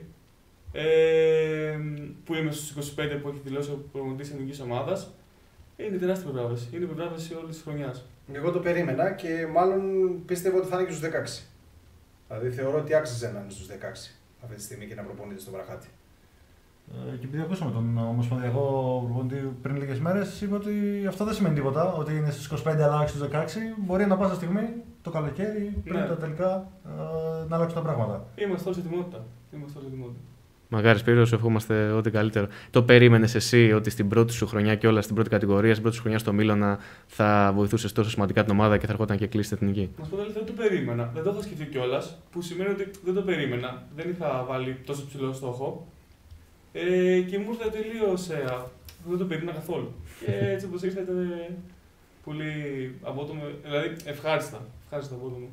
ε, που είμαι στους είκοσι πέντε που έχει δηλώσει ο προπονητής της εθνικής ομάδας. Είναι τεράστια επιβράβευση. Είναι επιβράβευση όλη τη χρονιά. Εγώ το περίμενα και μάλλον πίστευα ότι θα είναι και στους δεκαέξι. Δηλαδή θεωρώ ότι άξιζε να είναι στους δεκαέξι αυτή τη στιγμή και να προπονείται στο Βραχάτι. Ε, και επειδή ακούσαμε τον ομοσπονδιακό προπονητή πριν λίγες μέρες, είπε ότι αυτό δεν σημαίνει τίποτα. Ότι είναι στους είκοσι πέντε αλλά όχι στους δεκαέξι. Μπορεί ανά πάσα στιγμή το καλοκαίρι πριν ναι. τα τελικά ε, να αλλάξουν τα πράγματα. Είμαστε όλοι σε ετοιμότητα. Είμαστε όλοι σε ετοιμότητα. Μακάρι Σπύρο, σου ευχόμαστε ό,τι καλύτερο. Το περίμενες εσύ ότι στην πρώτη σου χρονιά και όλα στην πρώτη κατηγορία, στην πρώτη σου χρονιά στο Μίλωνα θα βοηθούσες τόσο σημαντικά την ομάδα και θα ερχόταν και κλείσει την εθνική? Να σου πω δεν το περίμενα. Δεν το είχα σκεφτεί κιόλα, που σημαίνει ότι δεν το περίμενα. Δεν είχα βάλει τόσο ψηλό στόχο. Ε, και μου ήρθε τελείως. Ε, δεν το περίμενα καθόλου. Και έτσι όπως ήρθε ήταν πολύ απότομο. Δηλαδή ευχάριστα. Ευχάριστα απότομο.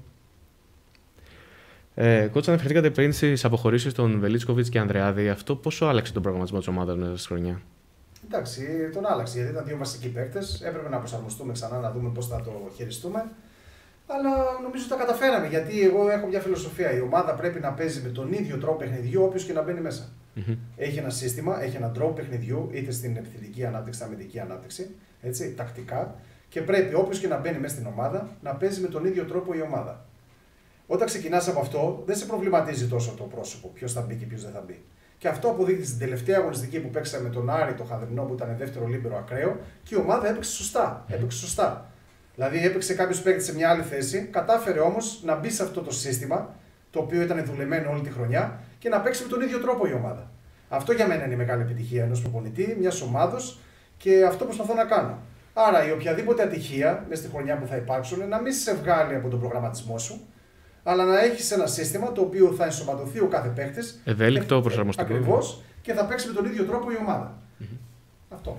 Ε, Κότσα, αναφερθήκατε πριν στις αποχωρήσεις των Βελίτσκοβιτς και Ανδρεάδη. Αυτό πόσο άλλαξε τον προγραμματισμό της ομάδας μέσα στη χρονιά? Εντάξει, τον άλλαξε γιατί ήταν δύο βασικοί παίκτες. Έπρεπε να προσαρμοστούμε ξανά, να δούμε πώς θα το χειριστούμε. Αλλά νομίζω τα καταφέραμε γιατί εγώ έχω μια φιλοσοφία. Η ομάδα πρέπει να παίζει με τον ίδιο τρόπο παιχνιδιού όποιος και να μπαίνει μέσα. Mm-hmm. Έχει ένα σύστημα, έχει έναν τρόπο παιχνιδιού, είτε στην επιθετική ανάπτυξη, είτε στην αμυντική ανάπτυξη. Έτσι, τακτικά. Και πρέπει όποιος και να μπαίνει μέσα στην ομάδα να παίζει με τον ίδιο τρόπο η ομάδα. Όταν ξεκινάς από αυτό, δεν σε προβληματίζει τόσο το πρόσωπο, ποιος θα μπει και ποιος δεν θα μπει. Και αυτό αποδείχθηκε στην τελευταία αγωνιστική που παίξαμε με τον Άρη, το Χαδρινό, που ήταν δεύτερο λίμπερο ακραίο, και η ομάδα έπαιξε σωστά. Έπαιξε σωστά. Δηλαδή έπαιξε κάποιο παίκτη σε μια άλλη θέση, κατάφερε όμως να μπει σε αυτό το σύστημα, το οποίο ήταν δουλεμένο όλη τη χρονιά, και να παίξει με τον ίδιο τρόπο η ομάδα. Αυτό για μένα είναι η μεγάλη επιτυχία ενός προπονητή, μιας ομάδος, και αυτό προσπαθώ να κάνω. Άρα η οποιαδήποτε ατυχία μέσα στη χρονιά που θα υπάρξουν να μην σε βγάλει από τον προγραμματισμό σου, αλλά να έχεις ένα σύστημα το οποίο θα ενσωματωθεί ο κάθε παίκτης. Ευέλικτο, προσαρμοστικό. Ακριβώς, και θα παίξει με τον ίδιο τρόπο η ομάδα. Mm-hmm. Αυτό.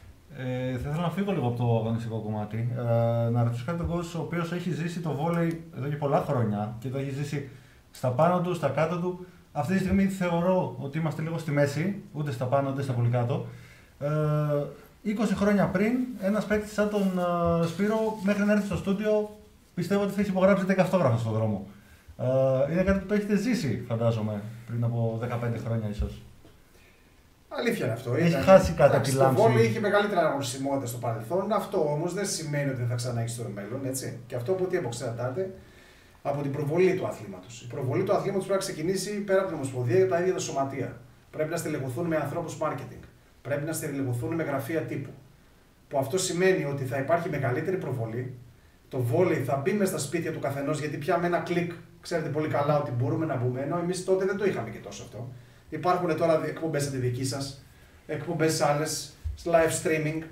Ε, θα ήθελα να φύγω λίγο από το αγωνιστικό κομμάτι. Ε, να ρωτήσω κάτι τον κόσμο ο οποίος έχει ζήσει το βόλεϊ εδώ και πολλά χρόνια και το έχει ζήσει στα πάνω του, στα κάτω του. Αυτή τη στιγμή θεωρώ ότι είμαστε λίγο στη μέση, ούτε στα πάνω ούτε στα πολύ κάτω. Ε, είκοσι χρόνια πριν, ένας παίκτης σαν τον uh, Σπύρο, μέχρι να έρθει στο στούντιο, πιστεύω ότι θα έχει υπογράψει δέκα αυτόγραφα στον δρόμο. Uh, είναι κάτι που το έχετε ζήσει, φαντάζομαι, πριν από δεκαπέντε χρόνια ίσως. Αλήθεια είναι αυτό. Έχει ήταν... χάσει κάτι από τη λάμψη. Το βόλεϊ είχε μεγαλύτερη αναγνωρισιμότητα στο παρελθόν. Αυτό όμως δεν σημαίνει ότι δεν θα ξανά έχει στο μέλλον. Έτσι. Και αυτό από τι αποξερατάται? Από την προβολή του αθλήματος. Η προβολή του αθλήματος πρέπει να ξεκινήσει πέρα από την Ομοσπονδία για τα ίδια τα σωματεία. Πρέπει να στελεχωθούν με ανθρώπους marketing. Πρέπει να στελεχωθούν με γραφεία τύπου. Που αυτό σημαίνει ότι θα υπάρχει μεγαλύτερη προβολή. Το βόλεϊ θα μπει μέσα στα σπίτια του καθενός, γιατί πια με ένα κλικ ξέρετε πολύ καλά ότι μπορούμε να μπούμε. Ενώ εμείς τότε δεν το είχαμε και τόσο αυτό. Υπάρχουν τώρα εκπομπές σαν τη δική σας, εκπομπές άλλες, live streaming,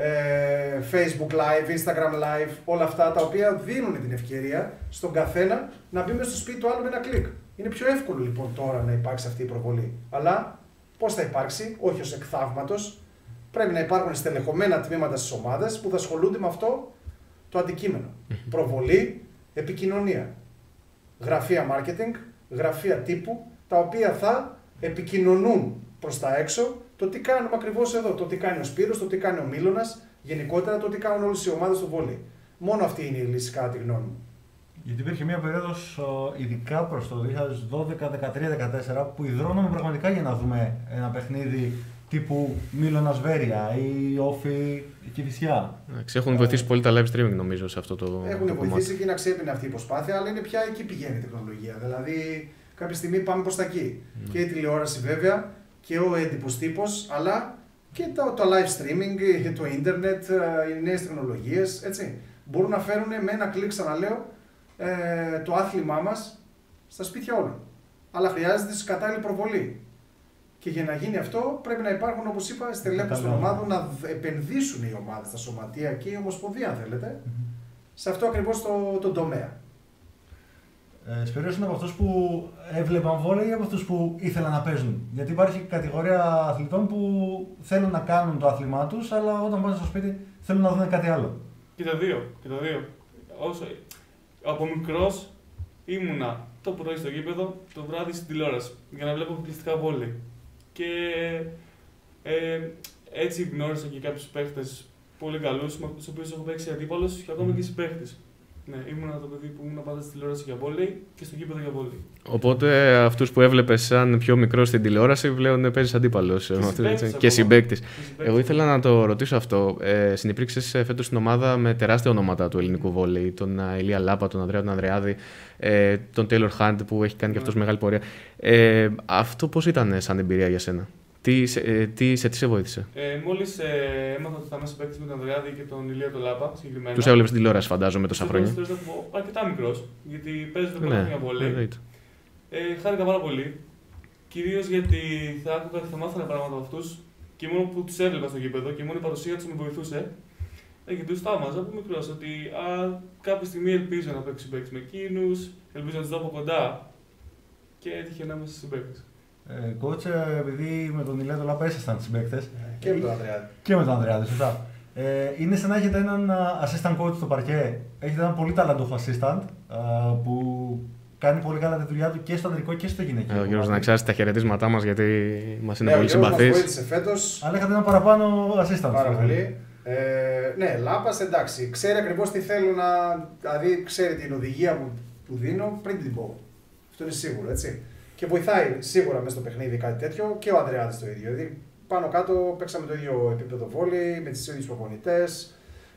ε, Facebook live, Instagram live, όλα αυτά τα οποία δίνουν την ευκαιρία στον καθένα να μπει μέσα στο σπίτι του άλλου με ένα κλικ. Είναι πιο εύκολο λοιπόν τώρα να υπάρξει αυτή η προβολή. Αλλά πώς θα υπάρξει? Όχι ως εκ θαύματος. Πρέπει να υπάρχουν στελεχωμένα τμήματα στις ομάδες που θα ασχολούνται με αυτό το αντικείμενο. Προβολή, επικοινωνία. Γραφεία marketing, γραφεία τύπου, τα οποία θα επικοινωνούν προς τα έξω το τι κάνουμε ακριβώς εδώ. Το τι κάνει ο Σπύρος, το τι κάνει ο Μίλωνας, γενικότερα το τι κάνουν όλες οι ομάδες του βόλεϊ. Μόνο αυτή είναι η λύση κατά τη γνώμη μου. Γιατί υπήρχε μια περίοδος, ειδικά προς το δύο χιλιάδες δώδεκα, δεκατρία, δεκατέσσερα, που υδρώναμε πραγματικά για να δούμε ένα παιχνίδι τύπου Μίλωνας Βέρεια ή Όφη Κηφισιά. Έχουν βοηθήσει πολύ τα live streaming νομίζω σε αυτό το Έχουν το βοηθήσει κομμάτι. και είναι αξιέπαινη αυτή η προσπάθεια, αλλά είναι πια εκεί πηγαίνει η τεχνολογία. Δηλαδή, κάποια στιγμή πάμε προς τα εκεί. Mm. Και η τηλεόραση βέβαια και ο έντυπος τύπος, αλλά και το, το live streaming, το ίντερνετ, οι νέες τεχνολογίες, έτσι. Μπορούν να φέρουν με ένα κλικ, ξαναλέω, ε, το άθλημά μας στα σπίτια όλων. Αλλά χρειάζεται κατάλληλη προβολή. Και για να γίνει αυτό πρέπει να υπάρχουν, όπως είπα, στελέχους των ομάδων, να επενδύσουν οι ομάδες, τα σωματεία και η Ομοσπονδία, αν θέλετε, mm-hmm. σε αυτό ακριβώς το, το τομέα. Ε, Σπύρος είναι από αυτούς που έβλεπαν βόλεϊ ή από αυτούς που ήθελαν να παίζουν? Γιατί υπάρχει κατηγορία αθλητών που θέλουν να κάνουν το άθλημά τους, αλλά όταν πάνε στο σπίτι θέλουν να δουν κάτι άλλο. Και τα δύο. Και τα δύο. Όσο... Από μικρός ήμουνα το πρωί στο γήπεδο, το βράδυ στην τηλεόραση για να βλέπω αποκλειστικά βόλεϊ. Και ε, έτσι γνώρισα και κάποιους παίχτες πολύ καλούς, με τους οποίους έχω παίξει αντίπαλος και ακόμα και συμπαίχτες. Ναι, ήμουνα το παιδί που ήμουν πάντα στη τηλεόραση για βόλεϊ και στο γήπεδο για βόλεϊ. Οπότε αυτούς που έβλεπες σαν πιο μικρό στην τηλεόραση πλέον παίζεις αντίπαλος και συμπαίκτης. Εγώ ήθελα να το ρωτήσω αυτό. Ε, συνυπήρξες φέτος στην ομάδα με τεράστια ονόματα του ελληνικού βόλεϊ. Τον Ηλία Λάπα, τον Ανδρέα τον Ανδρεάδη, ε, τον Τέιλορ Χάντ που έχει κάνει και αυτός μεγάλη πορεία. Ε, αυτό πώς ήταν σαν εμπειρία για σένα? Τι, σε, ε, τι, σε τι σε βοήθησε? Ε, μόλις ε, έμαθα ότι θα είμαι παίκτης με τον Ανδρεάδη και τον Ηλία τον Λάπα συγκεκριμένα. Τους έβλεπες στην τηλεόραση, φαντάζομαι, τόσα χρόνια. Τους έβλεπα από αρκετά μικρός, γιατί παίζονται πολλά χρόνια βόλεϊ. Ε, χάρηκα πάρα πολύ. Κυρίως γιατί θα άκουγα και θα μάθαινα πράγματα από αυτούς και μόνο που τους έβλεπα στο γήπεδο και μόνο η παρουσία τους με βοηθούσε. Ε, και τους θαύμαζα από μικρός ότι α, κάποια στιγμή ελπίζω να παίξω παίκτης με εκείνους, ελπίζω να τους δω από κοντά και έτυχε να είμαι στους συμπαίκτες. Ε, Κότσε, επειδή με τον Ηλία τον Λάπα ήσασταν συμπαίκτες. Και με τον Ανδρεάδη. Και με τον Ανδρεάδη, σωστά. Ε, είναι σαν να έχετε έναν assistant coach στο παρκέ. Έχετε έναν πολύ ταλαντούχο assistant που κάνει πολύ καλά τη δουλειά του και στο ανδρικό και στο γυναικείο. Ε, ο Γιώργος να ξέρει τα χαιρετίσματά μας γιατί μας είναι ναι, πολύ συμπαθής. Μας βοήθησε φέτος. Αλλά είχατε ένα παραπάνω assistant. Πάρα πολύ. Ε, ναι, Λάπας εντάξει. Ξέρει ακριβώς τι θέλω να. Δηλαδή, ξέρει την οδηγία που, που δίνω πριν την πω. Αυτό είναι σίγουρο, έτσι. Και βοηθάει σίγουρα μέσα στο παιχνίδι κάτι τέτοιο και ο Ανδρεάδης το ίδιο. Δηλαδή, πάνω κάτω παίξαμε το ίδιο επίπεδο βόλεϊ, με τις ίδιους προπονητές.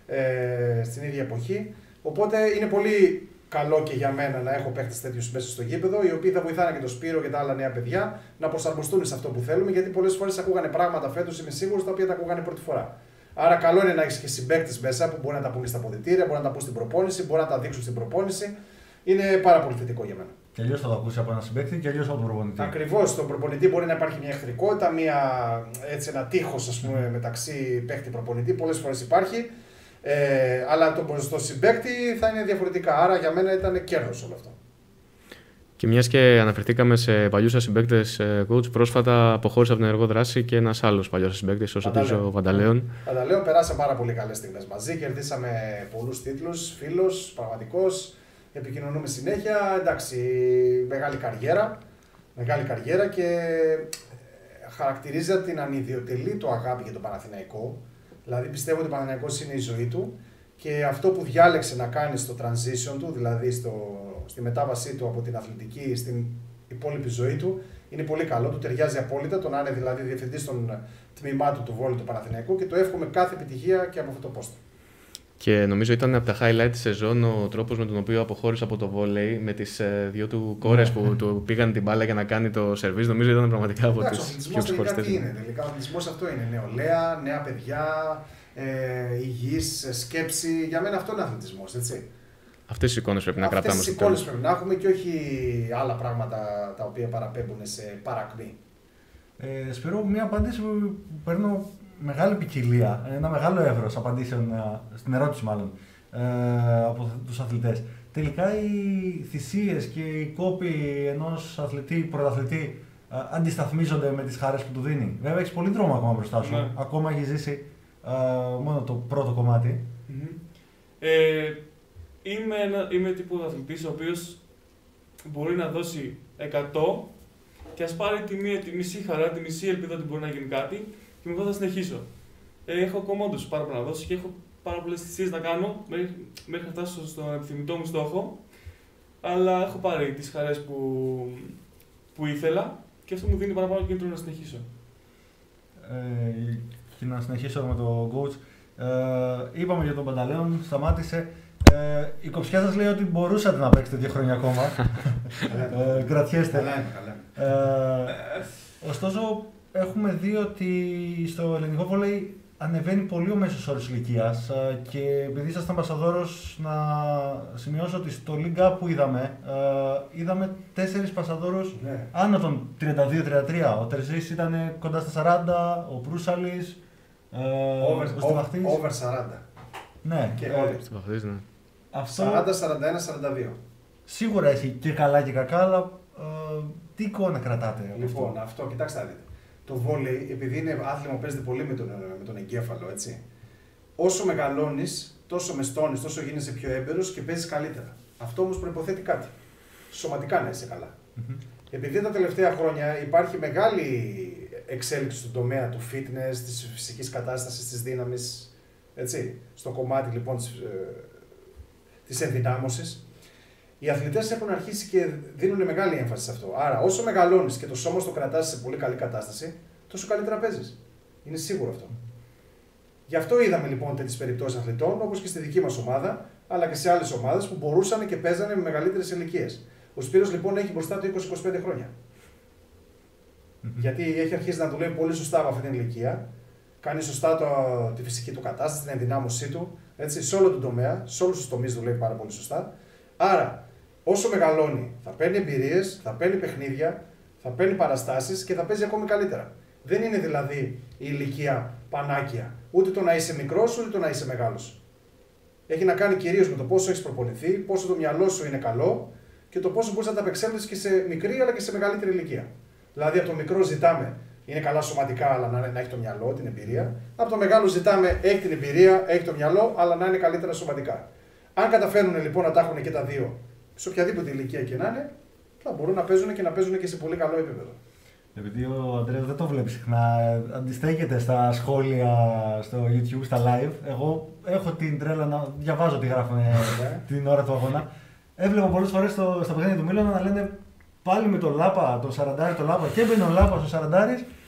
ε, στην ίδια εποχή. Οπότε είναι πολύ καλό και για μένα να έχω παίχτες τέτοιους μέσα στο γήπεδο, οι οποίοι θα βοηθάνε και τον Σπύρο και τα άλλα νέα παιδιά να προσαρμοστούν σε αυτό που θέλουμε, γιατί πολλές φορές ακούγανε πράγματα φέτος, είμαι σίγουρος, τα οποία τα ακούγανε πρώτη φορά. Άρα, καλό είναι να έχει και συμπαίκτες μέσα που μπορεί να τα πούν και στα αποδυτήρια, μπορεί να τα πούν στην προπόνηση, μπορεί να τα δείξουν στην προπόνηση. Είναι πάρα πολύ θετικό για μένα. Και αλλιώς θα το ακούσει από ένα συμπαίκτη και αλλιώς από τον προπονητή. Ακριβώς, στον προπονητή μπορεί να υπάρχει μια εχθρικότητα, μια, έτσι, ένα τείχος ας πούμε, μεταξύ παίκτη προπονητή. Πολλές φορές υπάρχει. Ε, αλλά το, στο συμπαίκτη θα είναι διαφορετικά. Άρα για μένα ήταν κέρδος όλο αυτό. Και μιας και αναφερθήκαμε σε παλιούς σας συμπαίκτες, coach, πρόσφατα αποχώρησε από την ενεργό δράση και ένας άλλος παλιός σας συμπαίκτης, ο Σωτήρης ο Βανταλέων. Βανταλέων, περάσαμε πάρα πολύ καλές στιγμές μαζί, κερδίσαμε πολλούς τίτλους, φίλος, πραγματικός, επικοινωνούμε συνέχεια, εντάξει, μεγάλη καριέρα, μεγάλη καριέρα και χαρακτηρίζει την ανιδιοτελή του αγάπη για τον Παναθηναϊκό. Δηλαδή πιστεύω ότι ο Παναθηναϊκός είναι η ζωή του και αυτό που διάλεξε να κάνει στο transition του, δηλαδή στο, στη μετάβασή του από την αθλητική στην υπόλοιπη ζωή του, είναι πολύ καλό, του ταιριάζει απόλυτα, το να είναι δηλαδή διευθυντής των τμήματων του Βόλου του Παναθηναϊκού και το εύχομαι κάθε επιτυχία και από αυτό το πόστο. Και νομίζω ήταν από τα highlight της σεζόν ο τρόπος με τον οποίο αποχώρησε από το βόλεϊ με τις ε, δύο του κόρες που του πήγαν την μπάλα για να κάνει το σερβίς. Νομίζω ήταν πραγματικά από τις πιο ξεχωριστές. Τι είναι τελικά, ο αθλητισμός αυτό είναι. Νεολαία, νέα παιδιά, ε, υγιής σκέψη. Για μένα αυτό είναι αθλητισμός, έτσι. Αυτές οι εικόνες πρέπει να Αυτές κρατάμε. Αυτές οι εικόνες πρέπει να έχουμε και όχι άλλα πράγματα τα οποία παραπέμπουν σε παρακμή. Ε, Σπύρο, μια απάντηση που παίρνω μεγάλη ποικιλία, ένα μεγάλο εύρος απαντήσεων, στην ερώτηση μάλλον, ε, από τους αθλητές. Τελικά οι θυσίες και οι κόποι ενός αθλητή, πρωταθλητή, ε, αντισταθμίζονται με τις χαρές που του δίνει. Βέβαια έχεις πολύ δρόμο ακόμα μπροστά σου, ναι. Ακόμα έχεις ζήσει ε, μόνο το πρώτο κομμάτι. Mm-hmm. Ε, είμαι, ένα, είμαι τύπου αθλητής ο οποίος μπορεί να δώσει εκατό και ας πάρει τη, μία, τη μισή χαρά, τη μισή ελπίδα ότι μπορεί να γίνει κάτι και μετά θα συνεχίσω. Ε, έχω ακόμα όντως πάρα πολλά να δώσω και έχω πάρα πολλές θυσίες να κάνω μέχρι, μέχρι να φτάσω στον επιθυμητό μου στόχο. Αλλά έχω πάρει τις χαρές που, που ήθελα και αυτό μου δίνει παραπάνω κίνητρο να συνεχίσω. Ε, και να συνεχίσω με τον coach. Ε, είπαμε για τον Πανταλέον, σταμάτησε. Ε, η κοψιά σας λέει ότι μπορούσατε να παίξετε δύο χρόνια ακόμα. ε, κρατιέστε. Καλά είναι, καλά. Ε, ωστόσο, έχουμε δει ότι στο ελληνικό βόλεϊ ανεβαίνει πολύ ο μέσος όρος ηλικίας και επειδή ήσασταν πασαδόρος, να σημειώσω ότι στο League Up που είδαμε, είδαμε τέσσερις πασαδόρους ναι. άνω των τριάντα δύο τριάντα τρία. Ο Τερζής ήταν κοντά στα σαράντα, ο Προύσαλης, over, ο Στιβαχτής. Over σαράντα. Ναι. Και ε, Στιβαχτής, ναι. Αυτό... σαράντα, σαράντα ένα, σαράντα δύο. Σίγουρα έχει και καλά και κακά, αλλά ε, τι εικόνα κρατάτε? Λοιπόν, αυτό, αυτό κοιτάξτε να δείτε. Το βόλεϊ, επειδή είναι άθλημα που παίζεται πολύ με τον, με τον εγκέφαλο, έτσι. Όσο μεγαλώνεις, τόσο μεστώνεις, τόσο γίνεσαι πιο έμπειρος και παίζεις καλύτερα. Αυτό όμως προϋποθέτει κάτι. Σωματικά να είσαι καλά. Mm-hmm. Επειδή τα τελευταία χρόνια υπάρχει μεγάλη εξέλιξη στον τομέα του fitness, της φυσικής κατάστασης, της δύναμης, έτσι, στο κομμάτι λοιπόν της, ε, της ενδυνάμωσης, οι αθλητές έχουν αρχίσει και δίνουν μεγάλη έμφαση σε αυτό. Άρα, όσο μεγαλώνεις και το σώμα στο κρατάς σε πολύ καλή κατάσταση, τόσο καλύτερα παίζεις. Είναι σίγουρο αυτό. Γι' αυτό είδαμε λοιπόν τέτοιες περιπτώσεις αθλητών, όπως και στη δική μας ομάδα, αλλά και σε άλλες ομάδες που μπορούσαν και παίζανε με μεγαλύτερες ηλικίες. Ο Σπύρος λοιπόν έχει μπροστά του είκοσι με είκοσι πέντε χρόνια. Mm-hmm. Γιατί έχει αρχίσει να δουλεύει πολύ σωστά από αυτή την ηλικία, κάνει σωστά το, τη φυσική του κατάσταση, την ενδυνάμωσή του, έτσι, σε όλο τον τομέα, σε όλους τους τομείς δουλεύει πάρα πολύ σωστά. Άρα, όσο μεγαλώνει, θα παίρνει εμπειρίες, θα παίρνει παιχνίδια, θα παίρνει παραστάσεις και θα παίζει ακόμη καλύτερα. Δεν είναι δηλαδή η ηλικία πανάκια. Ούτε το να είσαι μικρός, ούτε το να είσαι μεγάλος. Έχει να κάνει κυρίως με το πόσο έχεις προπονηθεί, πόσο το μυαλό σου είναι καλό και το πόσο μπορείς να τα απεξέλθεις και σε μικρή αλλά και σε μεγαλύτερη ηλικία. Δηλαδή, από το μικρό ζητάμε είναι καλά σωματικά, αλλά να, να έχει το μυαλό, την εμπειρία. Από το μεγάλο ζητάμε έχει την εμπειρία, έχει το μυαλό, αλλά να είναι καλύτερα σωματικά. Αν καταφέρουν λοιπόν να τα έχουν και τα δύο, σε οποιαδήποτε ηλικία και να είναι, θα μπορούν να παίζουν και να παίζουν και σε πολύ καλό επίπεδο. Επειδή ο Αντρέας δεν το βλέπει συχνά, αντιστέκεται στα σχόλια στο YouTube, στα live. Εγώ έχω την τρέλα να διαβάζω τι γράφουν την ώρα του αγώνα. Έβλεπα πολλές φορές στο, στα παιχνίδια του Μίλανα να λένε πάλι με τον Λάπα, τον Σαραντάρη, τον Λάπα και έμπαινε ο Λάπα ο Σαραντάρης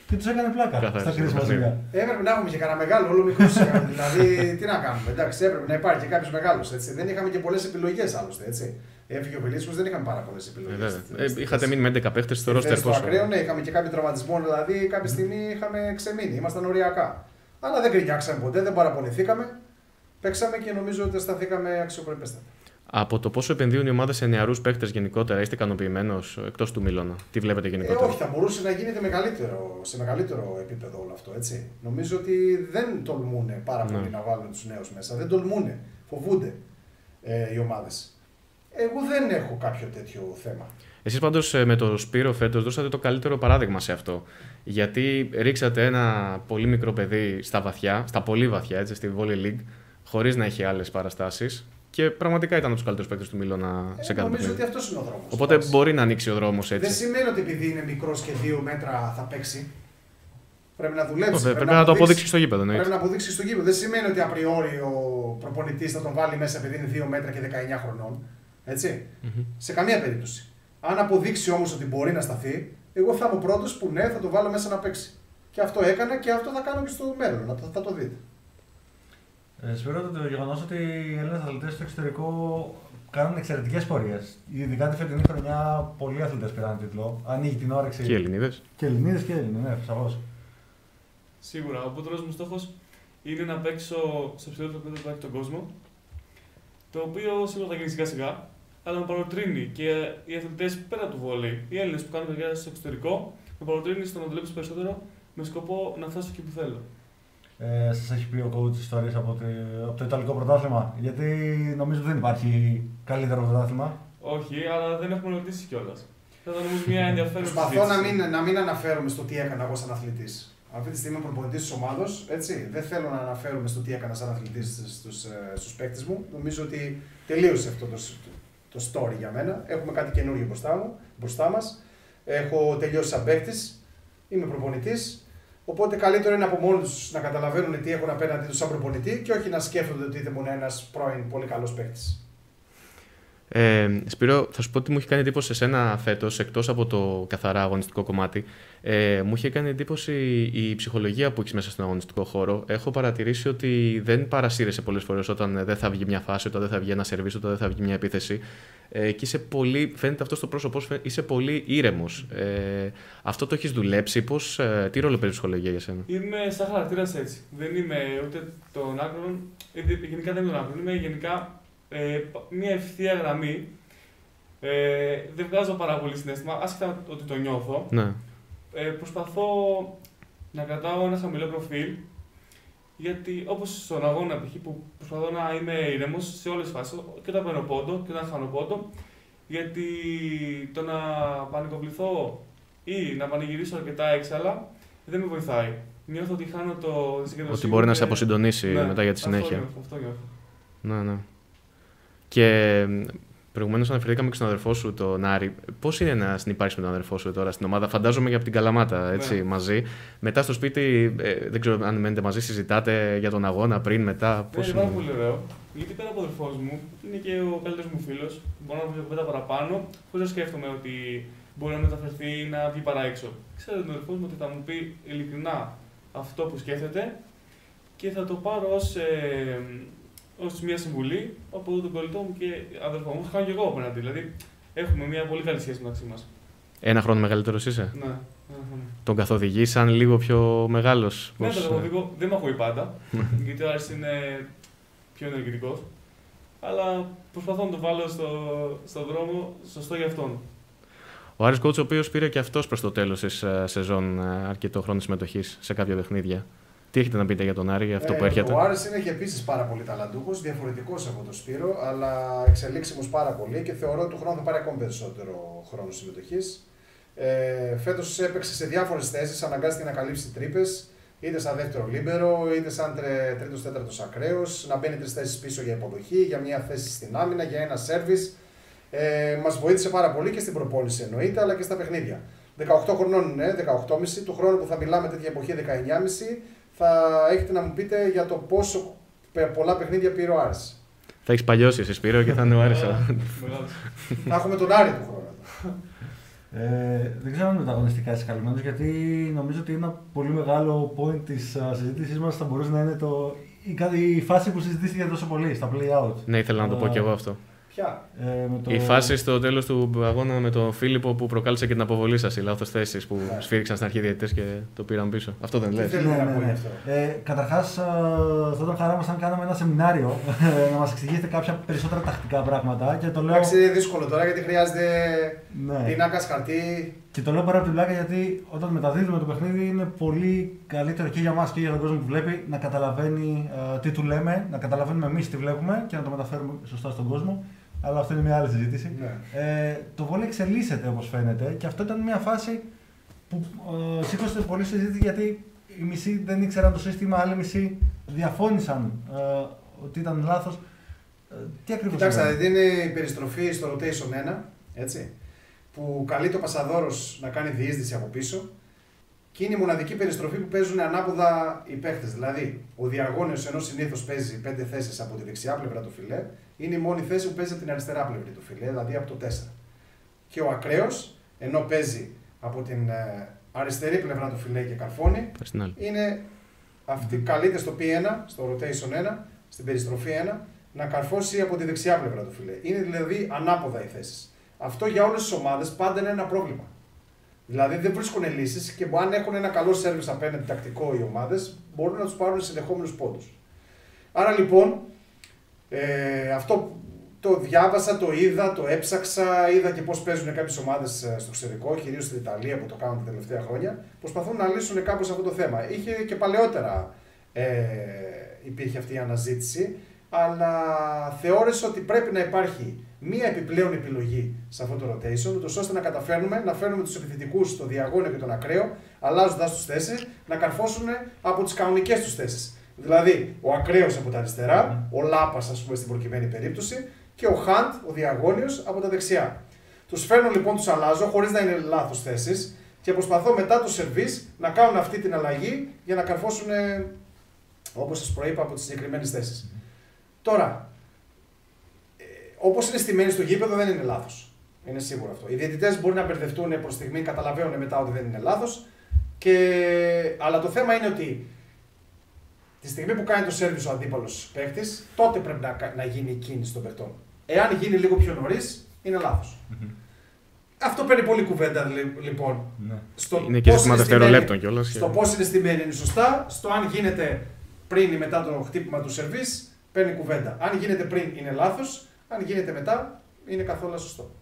και τους έκανε πλάκα Καθάρισε, στα κρίσιμα σημεία. Έπρεπε να έχουμε και κανένα μεγάλο, όλο μικρό είχαμε. Δηλαδή, τι να κάνουμε. Εντάξει, έπρεπε να υπάρχει και κάποιο μεγάλο. Δεν είχαμε και πολλές επιλογές άλλωστε. Έτσι. Έφυγε ο Βελίτσικος, δεν είχαμε πάρα πολλές επιλογές. Ε, ε, είχατε μείνει με έντεκα παίχτες στο ρόστερ. Στο ακραίο, ναι, είχαμε και κάποιο τραυματισμό, δηλαδή κάποια στιγμή είχαμε ξεμείνει. Ήμασταν οριακά. Αλλά δεν γκρινιάξαμε ποτέ, δεν παραπονηθήκαμε. Παίξαμε και νομίζω ότι σταθήκαμε αξιοπρεπέστατα. Από το πόσο επενδύουν οι ομάδες σε νεαρούς παίχτες γενικότερα, είστε ικανοποιημένος εκτός του Μίλωνα? Τι βλέπετε γενικότερα? Ε, όχι, θα μπορούσε να γίνεται μεγαλύτερο, σε μεγαλύτερο επίπεδο όλο αυτό. Έτσι. Νομίζω ότι δεν τολμούν πάρα πολύ Ναι. να βάλουν τους νέους μέσα. Δεν τολμούν. Φοβούνται ε, οι ομάδες. Εγώ δεν έχω κάποιο τέτοιο θέμα. Εσείς πάντως με το Σπύρο φέτος δώσατε το καλύτερο παράδειγμα σε αυτό. Γιατί ρίξατε ένα πολύ μικρό παιδί στα βαθιά, στα πολύ βαθιά, έτσι, στη Volley League, χωρίς να έχει άλλες παραστάσεις. Και πραγματικά ήταν από τους καλύτερους παίκτες του Μίλωνα Ε, σε κάθε νομίζω παιχνίδι. ότι αυτός είναι ο δρόμος. Οπότε Εντάξει. μπορεί να ανοίξει ο δρόμος έτσι. Δεν σημαίνει ότι επειδή είναι μικρός και δύο μέτρα θα παίξει. Πρέπει να δουλέψει. Πρέπει, πρέπει να το αποδείξει στο γήπεδο. Πρέπει εννοείται. να αποδείξει στο γήπεδο. Δεν σημαίνει ότι απριόρι ο προπονητής θα τον βάλει μέσα επειδή είναι δύο μέτρα και δεκαεννιά χρονών. Έτσι. Mm-hmm. Σε καμία περίπτωση. Αν αποδείξει όμως ότι μπορεί να σταθεί, εγώ θα είμαι ο πρώτος που ναι, θα το βάλω μέσα να παίξει. Και αυτό έκανα και αυτό θα κάνω και στο μέλλον. Θα, θα το δείτε. Ε, Σπύρο, το γεγονό ότι οι Έλληνες αθλητές στο εξωτερικό κάνουν εξαιρετικές πορείες. Ειδικά τη φετινή χρονιά, πολλοί αθλητές πήραν τίτλο. Ανοίγει την όρεξη. Και οι Ελληνίδες. Και Ελληνίδες και Έλληνες, ναι, σαφώς. Σίγουρα. Ο πρώτος μου στόχος είναι να παίξω στο ψηλότερο επίπεδο που υπάρχει τον κόσμο. Το οποίο σίγουρα θα γίνει σιγά σιγά, αλλά με παροτρύνει και οι αθλητές πέρα του βόλεϊ, οι Έλληνες που κάνουν καριέρα στο εξωτερικό, με παροτρύνει στο να δουλέψω περισσότερο με σκοπό να φτάσω εκεί που θέλω. Ε, σας έχει πει ο coach ιστορίες από, τη, από το Ιταλικό πρωτάθλημα? Γιατί νομίζω δεν υπάρχει καλύτερο πρωτάθλημα. Όχι, αλλά δεν έχουμε ρωτήσει κιόλας. Θα ήταν όμως μια ενδιαφέρουσα Προσπαθώ να συζήτηση. μην, να μην αναφέρομαι στο τι έκανα εγώ σαν αθλητής. Αυτή τη στιγμή είμαι προπονητής της ομάδος, έτσι. Δεν θέλω να αναφέρομαι στο τι έκανα σαν αθλητής στους, στους παίκτες μου. Νομίζω ότι τελείωσε αυτό το, το story για μένα. Έχουμε κάτι καινούργιο μπροστά, μου, μπροστά μας. Έχω τελειώσει σαν παίκτης, είμαι προπονητής. Οπότε καλύτερο είναι από μόνοι τους να καταλαβαίνουν τι έχουν απέναντί τους σαν προπονητή και όχι να σκέφτονται ότι ήμουν ένας πρώην πολύ καλός παίκτης. Ε, Σπύρο, θα σου πω ότι μου είχε κάνει εντύπωση σε σένα φέτος, εκτός από το καθαρά αγωνιστικό κομμάτι. Ε, μου είχε κάνει εντύπωση η ψυχολογία που έχεις μέσα στον αγωνιστικό χώρο. Έχω παρατηρήσει ότι δεν παρασύρεσαι πολλές φορές όταν δεν θα βγει μια φάση, όταν δεν θα βγει ένα σερβίς, όταν δεν θα βγει μια επίθεση. Ε, και είσαι πολύ, φαίνεται αυτό στο πρόσωπό σου, είσαι πολύ ήρεμος. Ε, αυτό το έχεις δουλέψει, πώς, ε, τι ρόλο παίζει η ψυχολογία για σένα? Είμαι σαν χαρακτήρας έτσι. Δεν είμαι ούτε των άκρων, γενικά δεν είμαι των άκρων. Είμαι γενικά ε, μια ευθεία γραμμή. Ε, δεν βγάζω πάρα πολύ συναίσθημα, άσχετα ότι το νιώθω. Ναι. Ε, προσπαθώ να κρατάω ένα χαμηλό προφίλ, γιατί όπως στον αγώνα π.χ. που προσπαθώ να είμαι ήρεμος σε όλες τις φάσεις, και όταν παίρνω πόντο και όταν χάνω πόντο, γιατί το να πανικοβληθώ ή να πανηγυρίσω αρκετά έξαλα δεν με βοηθάει. Νιώθω ότι χάνω το συγκεντρωσή. Ότι μπορεί με... να σε αποσυντονίσει ναι, μετά για τη συνέχεια. Αυτό νιώθω, αυτό νιώθω. Ναι, ναι. Και προηγουμένως αναφερθήκαμε και στον αδερφό σου, τον Άρη. Πώς είναι να συνυπάρξεις με τον αδερφό σου τώρα στην ομάδα? Φαντάζομαι για από την Καλαμάτα, έτσι, ναι. μαζί. Μετά στο σπίτι, ε, δεν ξέρω αν μένετε μαζί, συζητάτε για τον αγώνα πριν, μετά. Πώς είναι είναι? πάρα πολύ ωραίο. Γιατί πέρα από ο αδερφός μου, είναι και ο καλύτερος μου φίλος. Μπορώ να πω κουβέντα παραπάνω, χωρίς να σκέφτομαι ότι μπορεί να μεταφερθεί ή να βγει παρά έξω. Ξέρω τον αδερφό μου ότι θα μου πει ειλικρινά αυτό που σκέφτεται και θα το πάρω ως. Ε, ως μια συμβουλή από τον κολλητό μου και αδερφό μου. Κάνω και εγώ απέναντι. Δηλαδή, έχουμε μια πολύ καλή σχέση μεταξύ μας. Ένα χρόνο μεγαλύτερος είσαι? Ναι, ένα χρόνο. Τον καθοδηγεί σαν λίγο πιο μεγάλος? Ναι, πώς... τον καθοδηγώ. Δεν με ακούει πάντα, γιατί ο Άρης είναι πιο ενεργητικός. Αλλά προσπαθώ να τον βάλω στο, στον δρόμο σωστό για αυτόν. Ο Άρης Coach, ο οποίος πήρε και αυτός προς το τέλος της σεζόν αρκετό χρόνο συμμετοχής σε κάποια παιχνίδια. Τι έχετε να πείτε για τον Άρη, για αυτό ε, που έρχεται? Ο Άρης είναι και επίσης πάρα πολύ ταλαντούχος, διαφορετικός από τον Σπύρο, αλλά εξελίξιμος πάρα πολύ και θεωρώ ότι του χρόνου θα πάρει ακόμη περισσότερο χρόνο συμμετοχής. Ε, φέτος έπαιξε σε διάφορες θέσεις, αναγκάστηκε να καλύψει τρύπες, είτε σαν δεύτερο λίμπερο, είτε σαν τρίτος τέταρτος ακραίος, να μπαίνει τρεις θέσεις πίσω για υποδοχή, για μια θέση στην άμυνα, για ένα σέρβις. Ε, μας βοήθησε πάρα πολύ και στην προπόνηση εννοείται, αλλά και στα παιχνίδια. δεκαοκτώ χρονών είναι, δεκαοκτώ κόμμα πέντε, του χρόνου που θα μιλάμε τέτοια εποχή δεκαεννιά κόμμα πέντε, θα έχετε να μου πείτε για το πόσο πολλά παιχνίδια πήρε ο Άρης. Θα έχεις παλιώσει εσύ, Σπύρο, και θα είναι ο Άρης. Θα έχουμε τον Άρη του χρόνου. Ε, δεν ξέρω αν είναι τα αγωνιστικά είσαι καλυμμένος, γιατί νομίζω ότι ένα πολύ μεγάλο point της uh, συζήτησής μας θα μπορούσε να είναι το, η, η φάση που συζητήθηκε τόσο πολύ στα play-out. Ναι, ήθελα να το πω uh, κι εγώ αυτό. Ποια? Ε, με το... Η φάση στο τέλος του αγώνα με τον Φίλιππο που προκάλεσε και την αποβολή σας, οι λάθος θέσεις που yeah. σφύριξαν στην αρχή διαιτητές και το πήραν πίσω. Αυτό δεν λες? Ναι, ναι, ναι. Ε, καταρχάς, θα ήταν χαρά μας αν κάναμε ένα σεμινάριο να μας εξηγήσετε κάποια περισσότερα τακτικά πράγματα. Και το λέω... Εντάξει, είναι δύσκολο τώρα γιατί χρειάζεται ναι. πινάκας, χαρτί. Και το λέω πάρα από την πλάκα γιατί όταν μεταδίδουμε το παιχνίδι είναι πολύ καλύτερο και για μας και για τον κόσμο που βλέπει να καταλαβαίνει uh, τι του λέμε, να καταλαβαίνουμε εμείς τι βλέπουμε και να το μεταφέρουμε σωστά στον κόσμο. Αλλά αυτό είναι μια άλλη συζήτηση. Ναι. Ε, το βόλεϊ εξελίσσεται όπως φαίνεται και αυτό ήταν μια φάση που ε, σήκωσε πολύ συζήτηση γιατί οι μισοί δεν ήξεραν το σύστημα, άλλοι μισοί διαφώνησαν ε, ότι ήταν λάθος. Ε, τι ακριβώς Κοιτάξτε, δηλαδή είναι η περιστροφή στο rotation ένα, έτσι, που καλεί το πασαδόρος να κάνει διείσδυση από πίσω και είναι η μοναδική περιστροφή που παίζουν ανάποδα οι παίχτες. Δηλαδή, ο διαγώνιος ενώ συνήθως παίζει πέντε θέσεις από τη δεξιά πλευρά του φιλέ, είναι η μόνη θέση που παίζει από την αριστερά πλευρά του φιλέ, δηλαδή από το τέσσερα. Και ο ακραίος, ενώ παίζει από την αριστερή πλευρά του φιλέ και καρφώνει, είναι αυτή, καλείται στο πι ένα, στο rotation ένα, στην περιστροφή ένα, να καρφώσει από τη δεξιά πλευρά του φιλέ. Είναι δηλαδή ανάποδα οι θέσεις. Αυτό για όλες τις ομάδες πάντα είναι ένα πρόβλημα. Δηλαδή δεν βρίσκουν λύσεις και αν έχουν ένα καλό σέρβις απέναντι τακτικό οι ομάδες, μπορούν να τους πάρουν συνεχόμενους πόντους. Άρα λοιπόν, ε, αυτό το διάβασα, το είδα, το έψαξα, είδα και πώς παίζουν κάποιες ομάδες στο εξωτερικό, κυρίως στην Ιταλία που το κάνουν τα τελευταία χρόνια. Προσπαθούν να λύσουν κάπως αυτό το θέμα. Είχε και παλαιότερα ε, υπήρχε αυτή η αναζήτηση, αλλά θεώρησα ότι πρέπει να υπάρχει μία επιπλέον επιλογή σε αυτό το rotation, ούτως ώστε να καταφέρνουμε να φέρνουμε τους επιθετικούς στο διαγώνιο και τον ακραίο, αλλάζοντας τους θέσεις, να καρφώσουν από τις κανονικές τους θέσεις. Δηλαδή, ο ακραίος από τα αριστερά, ο Λάπας, ας πούμε, στην προκειμένη περίπτωση, και ο Χαντ, ο διαγώνιος, από τα δεξιά. Τους φέρνω λοιπόν, τους αλλάζω, χωρίς να είναι λάθος θέσεις, και προσπαθώ μετά το σερβίς να κάνουν αυτή την αλλαγή για να καρφώσουν, όπως σας προείπα, από τις συγκεκριμένες θέσεις. Τώρα, όπως είναι στημένοι στο γήπεδο, δεν είναι λάθος. Είναι σίγουρο αυτό. Οι διαιτητές μπορεί να μπερδευτούν προς στιγμή, καταλαβαίνουν μετά ότι δεν είναι λάθος. Και... Αλλά το θέμα είναι ότι τη στιγμή που κάνει το σέρβις ο αντίπαλος παίκτης, τότε πρέπει να, να γίνει η κίνηση των παιχτών. Εάν γίνει λίγο πιο νωρίς, είναι λάθος. Mm-hmm. Αυτό παίρνει πολύ κουβέντα λοιπόν. Ναι. Στο είναι και ζήτημα δευτερολέπτων κιόλας. Στο πώς είναι στημένοι είναι σωστά, στο αν γίνεται πριν ή μετά το χτύπημα του σερβίς, παίρνει κουβέντα. Αν γίνεται πριν είναι λάθος. Αν γίνεται μετά, είναι καθόλου σωστό.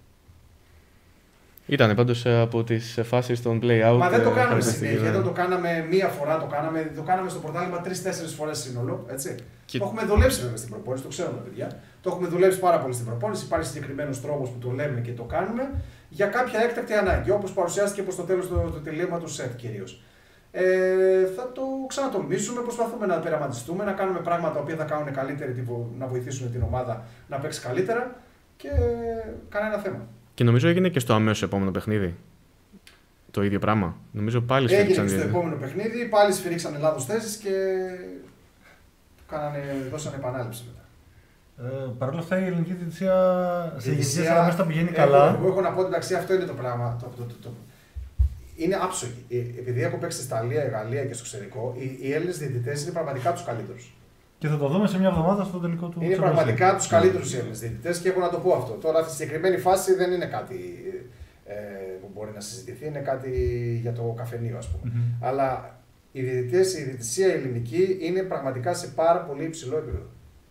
Ήταν πάντως από τις φάσεις των play-out. Μα δεν το κάναμε συνέχεια. Δεν το κάναμε μία φορά, το κάναμε, το κάναμε στο πρωτάθλημα τρεις-τέσσερις φορές σύνολο. Έτσι. Και... Το έχουμε δουλέψει βέβαια στην προπόνηση, το ξέρουμε παιδιά. Το έχουμε δουλέψει πάρα πολύ στην προπόνηση. Υπάρχει συγκεκριμένος τρόπος που το λέμε και το κάνουμε για κάποια έκτακτη ανάγκη. Όπως παρουσιάστηκε προς το τέλος του, του τελείωματος σετ κυρίως. Ε, θα το ξανατολμήσουμε, προσπαθούμε να πειραματιστούμε, να κάνουμε πράγματα που θα κάνουν καλύτερη, να βοηθήσουν την ομάδα να παίξει καλύτερα και κανένα θέμα. Και νομίζω έγινε και στο αμέσως επόμενο παιχνίδι. Το ίδιο πράγμα. Νομίζω πάλι σφυρίξαν. Έγινε και στο επόμενο παιχνίδι, πάλι σφυρίξαν λάθος θέσεις και κάνανε, δώσανε επανάληψη μετά. Ε, Παρ' όλα αυτά η ελληνική διαιτησία σε ηγεσίες αλλά μέσα τα πηγαίνει καλά. Εγώ, εγώ έχω να πω την ταξία, αυτό είναι το πράγμα. Το, το, το, το, είναι άψογοι. Επειδή έχω παίξει στη Ιταλία, Γαλλία και στο εξωτερικό, οι, οι Έλληνες διαιτητές είναι πραγματικά τους καλύτερους. Και θα το δούμε σε μια εβδομάδα στο τελικό του. Είναι πραγματικά τους καλύτερους οι Έλληνες διαιτητές και έχω να το πω αυτό. Τώρα, στη συγκεκριμένη φάση δεν είναι κάτι ε, που μπορεί να συζητηθεί, είναι κάτι για το καφενείο, ας πούμε. Mm-hmm. Αλλά οι διαιτητές, η διαιτησία η ελληνική είναι πραγματικά σε πάρα πολύ υψηλό επίπεδο.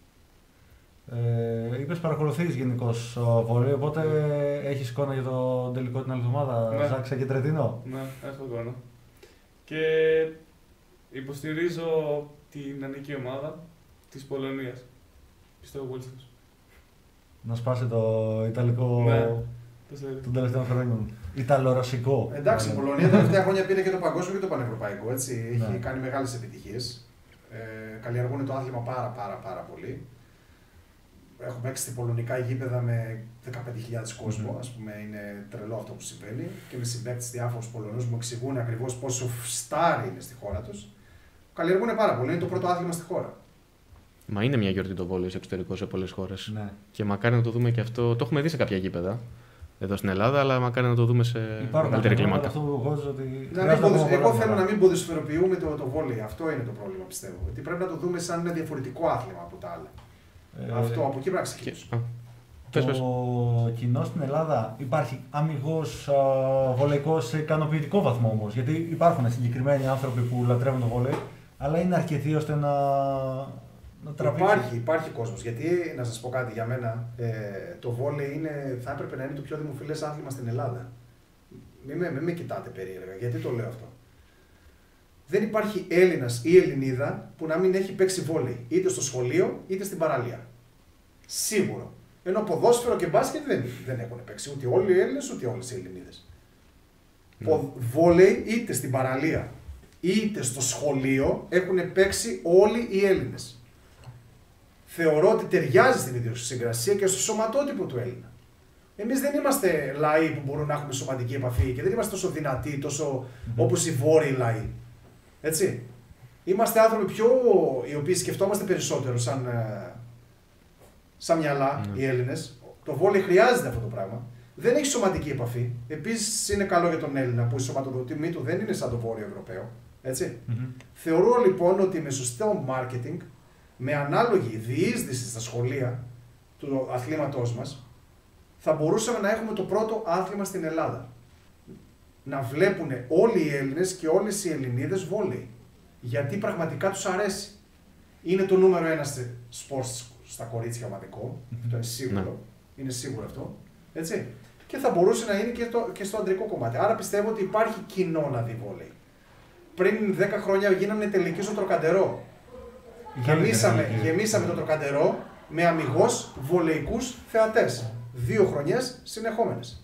Ε, είπες παρακολουθείς γενικώς βόλεϊ, οπότε mm. έχεις εικόνα για το τελικό την άλλη εβδομάδα, ναι. Ζάξα και Τρετινό. Ναι, έχω εικόνα. Και υποστηρίζω την ανική ομάδα της Πολωνίας. Πιστεύω πολύ σας. Να σπάσει το Ιταλικό ναι. των τελευταίων χρόνων. Ιταλο-ρωσικό. Εντάξει, η Πολωνία τα τελευταία χρόνια πήρε και το παγκόσμιο και το πανευρωπαϊκό. Έτσι. Έχει ναι. κάνει μεγάλες επιτυχίες. Ε, καλλιεργούν το άθλημα πάρα πάρα πάρα πολύ. Έχω παίξει στην πολωνικά γήπεδα με δεκαπέντε χιλιάδες κόσμο, mm-hmm. ας πούμε, είναι τρελό αυτό που συμβαίνει. Και με συμπαίκτες διάφορους Πολωνούς μου εξηγούν ακριβώς πόσο στάρι είναι στη χώρα τους. Καλλιεργούν πάρα πολύ, είναι το πρώτο άθλημα στη χώρα. Μα είναι μια γιορτή το βόλεϊ εξωτερικό σε πολλές χώρες. Ναι. Και μακάρι να το δούμε και αυτό. Το έχουμε δει σε κάποια γήπεδα. εδώ στην Ελλάδα, αλλά μακάρι να το δούμε σε μεγαλύτερη κλίμακα. Αυτό που εγώ, ότι να μην ποδοσ... Εγώ θέλω να μην ποδοσφαιροποιούμε το, το βόλεϊ. Αυτό είναι το πρόβλημα, πιστεύω. Ότι πρέπει να το δούμε σαν ένα διαφορετικό άθλημα από τα άλλα. Ε, Αυτό από εκεί πρέπει να ξεκινήσουμε. Το πες, πες. Κοινό στην Ελλάδα υπάρχει αμιγώς βολεϊκός σε ικανοποιητικό βαθμό όμως. Γιατί υπάρχουν συγκεκριμένοι άνθρωποι που λατρεύουν το βόλεϊ, αλλά είναι αρκετοί ώστε να. Υπάρχει, υπάρχει κόσμος. Γιατί να σας πω κάτι για μένα, ε, το βόλεϊ είναι, θα έπρεπε να είναι το πιο δημοφιλές άθλημα στην Ελλάδα. Μην με, μη με κοιτάτε περίεργα. Γιατί το λέω αυτό. Δεν υπάρχει Έλληνας ή Ελληνίδα που να μην έχει παίξει βόλεϊ, είτε στο σχολείο είτε στην παραλία. Σίγουρο. Ενώ ποδόσφαιρο και μπάσκετ δεν, δεν έχουν παίξει ούτε όλοι οι Έλληνες ούτε όλες οι Ελληνίδες. Mm. Βόλεϊ είτε στην παραλία είτε στο σχολείο έχουν παίξει όλοι οι Έλληνες. Θεωρώ ότι ταιριάζει στην ιδιοσυγκρασία και στο σωματότυπο του Έλληνα. Εμείς δεν είμαστε λαοί που μπορούν να έχουμε σωματική επαφή και δεν είμαστε τόσο δυνατοί, τόσο mm-hmm. όπως οι βόρειοι λαοί. Έτσι. Είμαστε άνθρωποι πιο, οι οποίοι σκεφτόμαστε περισσότερο σαν, σαν μυαλά, mm-hmm. οι Έλληνες. Το βόλεϊ χρειάζεται αυτό το πράγμα. Δεν έχει σωματική επαφή. Επίσης είναι καλό για τον Έλληνα που η σωματοδοτημή του δεν είναι σαν το Βόρειο Ευρωπαίο. Έτσι. Mm-hmm. Θεωρώ λοιπόν ότι με σωστό marketing, με ανάλογη διείσδυση στα σχολεία του αθλήματός μας, θα μπορούσαμε να έχουμε το πρώτο άθλημα στην Ελλάδα. Να βλέπουν όλοι οι Έλληνες και όλες οι Ελληνίδες βόλεϊ. Γιατί πραγματικά τους αρέσει. Είναι το νούμερο ένα σπορτ στα κορίτσια ομαδικό. Mm-hmm. Αυτό είναι σίγουρο. Ναι. Είναι σίγουρο αυτό. Έτσι. Και θα μπορούσε να είναι και, το, και στο αντρικό κομμάτι. Άρα πιστεύω ότι υπάρχει κοινό να δει βόλεϊ. Πριν δέκα χρόνια γίνανε τελική στο Τροκαντερό. Γεμίσαμε, γεμίσαμε το Τροκαντερό με αμιγώς βολεϊκούς θεατές. Δύο χρονιές συνεχόμενες.